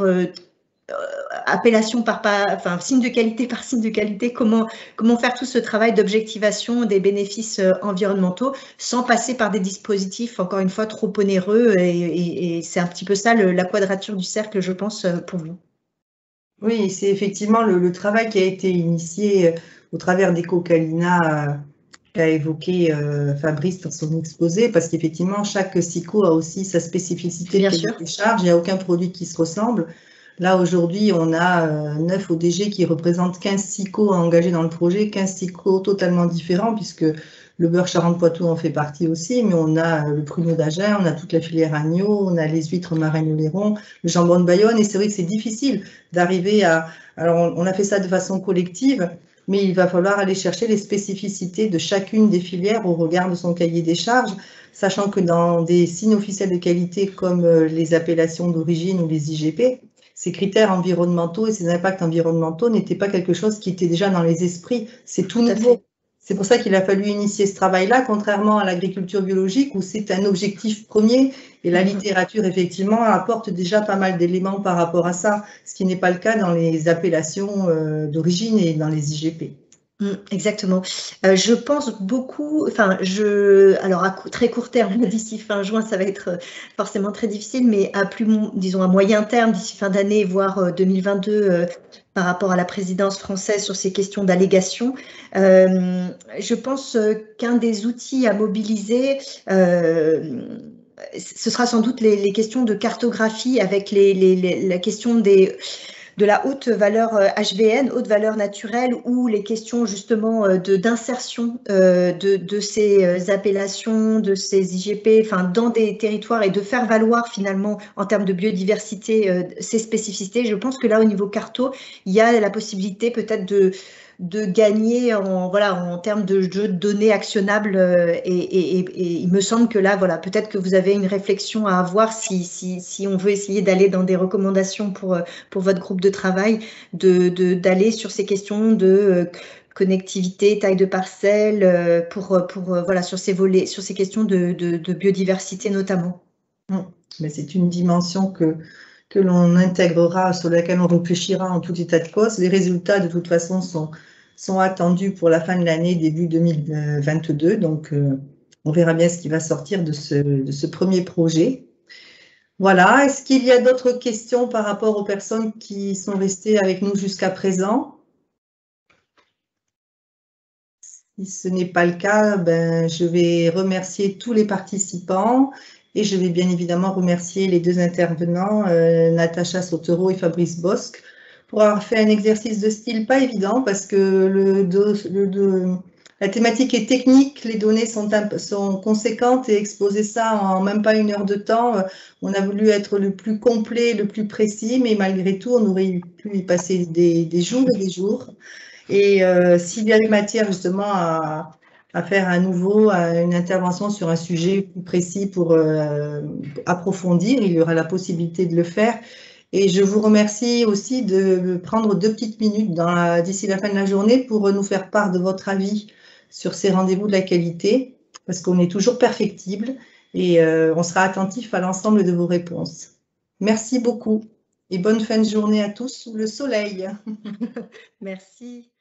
appellation signe de qualité par signe de qualité, comment faire tout ce travail d'objectivation des bénéfices environnementaux sans passer par des dispositifs, encore une fois, trop onéreux. Et c'est un petit peu ça la quadrature du cercle, je pense, pour vous.
Oui, c'est effectivement le travail qui a été initié au travers d'EcoCalina qu'a évoqué Fabrice dans son exposé, parce qu'effectivement, chaque SICO a aussi sa spécificité de cahier des charges. Il n'y a aucun produit qui se ressemble. Là, aujourd'hui, on a 9 ODG qui représentent 15 SICO engagés dans le projet, 15 SICO totalement différents, puisque le beurre Charentes-Poitou en fait partie aussi, mais on a le pruneau d'Agen, on a toute la filière agneau, on a les huîtres Marennes-Oléron, le jambon de Bayonne, et c'est vrai que c'est difficile d'arriver à... Alors, on a fait ça de façon collective, mais il va falloir aller chercher les spécificités de chacune des filières au regard de son cahier des charges, sachant que dans des signes officiels de qualité comme les appellations d'origine ou les IGP, ces critères environnementaux et ces impacts environnementaux n'étaient pas quelque chose qui était déjà dans les esprits, c'est tout nouveau. C'est pour ça qu'il a fallu initier ce travail-là, contrairement à l'agriculture biologique où c'est un objectif premier, et la littérature effectivement apporte déjà pas mal d'éléments par rapport à ça, ce qui n'est pas le cas dans les appellations d'origine et dans les IGP.
Exactement. Je pense beaucoup, alors à très court terme, d'ici fin juin, ça va être forcément très difficile, mais à moyen terme, d'ici fin d'année, voire 2022, par rapport à la présidence française sur ces questions d'allégation, je pense qu'un des outils à mobiliser, ce sera sans doute les questions de cartographie avec la question de la haute valeur HVN, haute valeur naturelle, ou les questions justement d'insertion de ces appellations, de ces IGP, dans des territoires, et de faire valoir finalement en termes de biodiversité ces spécificités. Je pense que là, au niveau carto, il y a la possibilité peut-être de gagner en termes de jeu de données actionnables, et il me semble que là, peut-être que vous avez une réflexion à avoir si on veut essayer d'aller dans des recommandations pour votre groupe de travail, d'aller sur ces questions de connectivité, taille de parcelle, sur ces volets, sur ces questions de biodiversité notamment.
Mais c'est une dimension que l'on intégrera, sur laquelle on réfléchira en tout état de cause. Les résultats, de toute façon, sont attendus pour la fin de l'année, début 2022. Donc, on verra bien ce qui va sortir de ce premier projet. Voilà. Est-ce qu'il y a d'autres questions par rapport aux personnes qui sont restées avec nous jusqu'à présent? Si ce n'est pas le cas, je vais remercier tous les participants. Et je vais bien évidemment remercier les deux intervenants, Natacha Sautereau et Fabrice Bosc, pour avoir fait un exercice de style pas évident, parce que la thématique est technique, les données sont conséquentes, et exposer ça en même pas 1 heure de temps, on a voulu être le plus complet, le plus précis, mais malgré tout, on aurait pu y passer des jours et des jours. Et s'il y avait matière justement à faire à nouveau une intervention sur un sujet plus précis pour approfondir, il y aura la possibilité de le faire. Et je vous remercie aussi de prendre 2 petites minutes d'ici la fin de la journée pour nous faire part de votre avis sur ces rendez-vous de la qualité, parce qu'on est toujours perfectible, et on sera attentif à l'ensemble de vos réponses. Merci beaucoup et bonne fin de journée à tous sous le soleil.
Merci.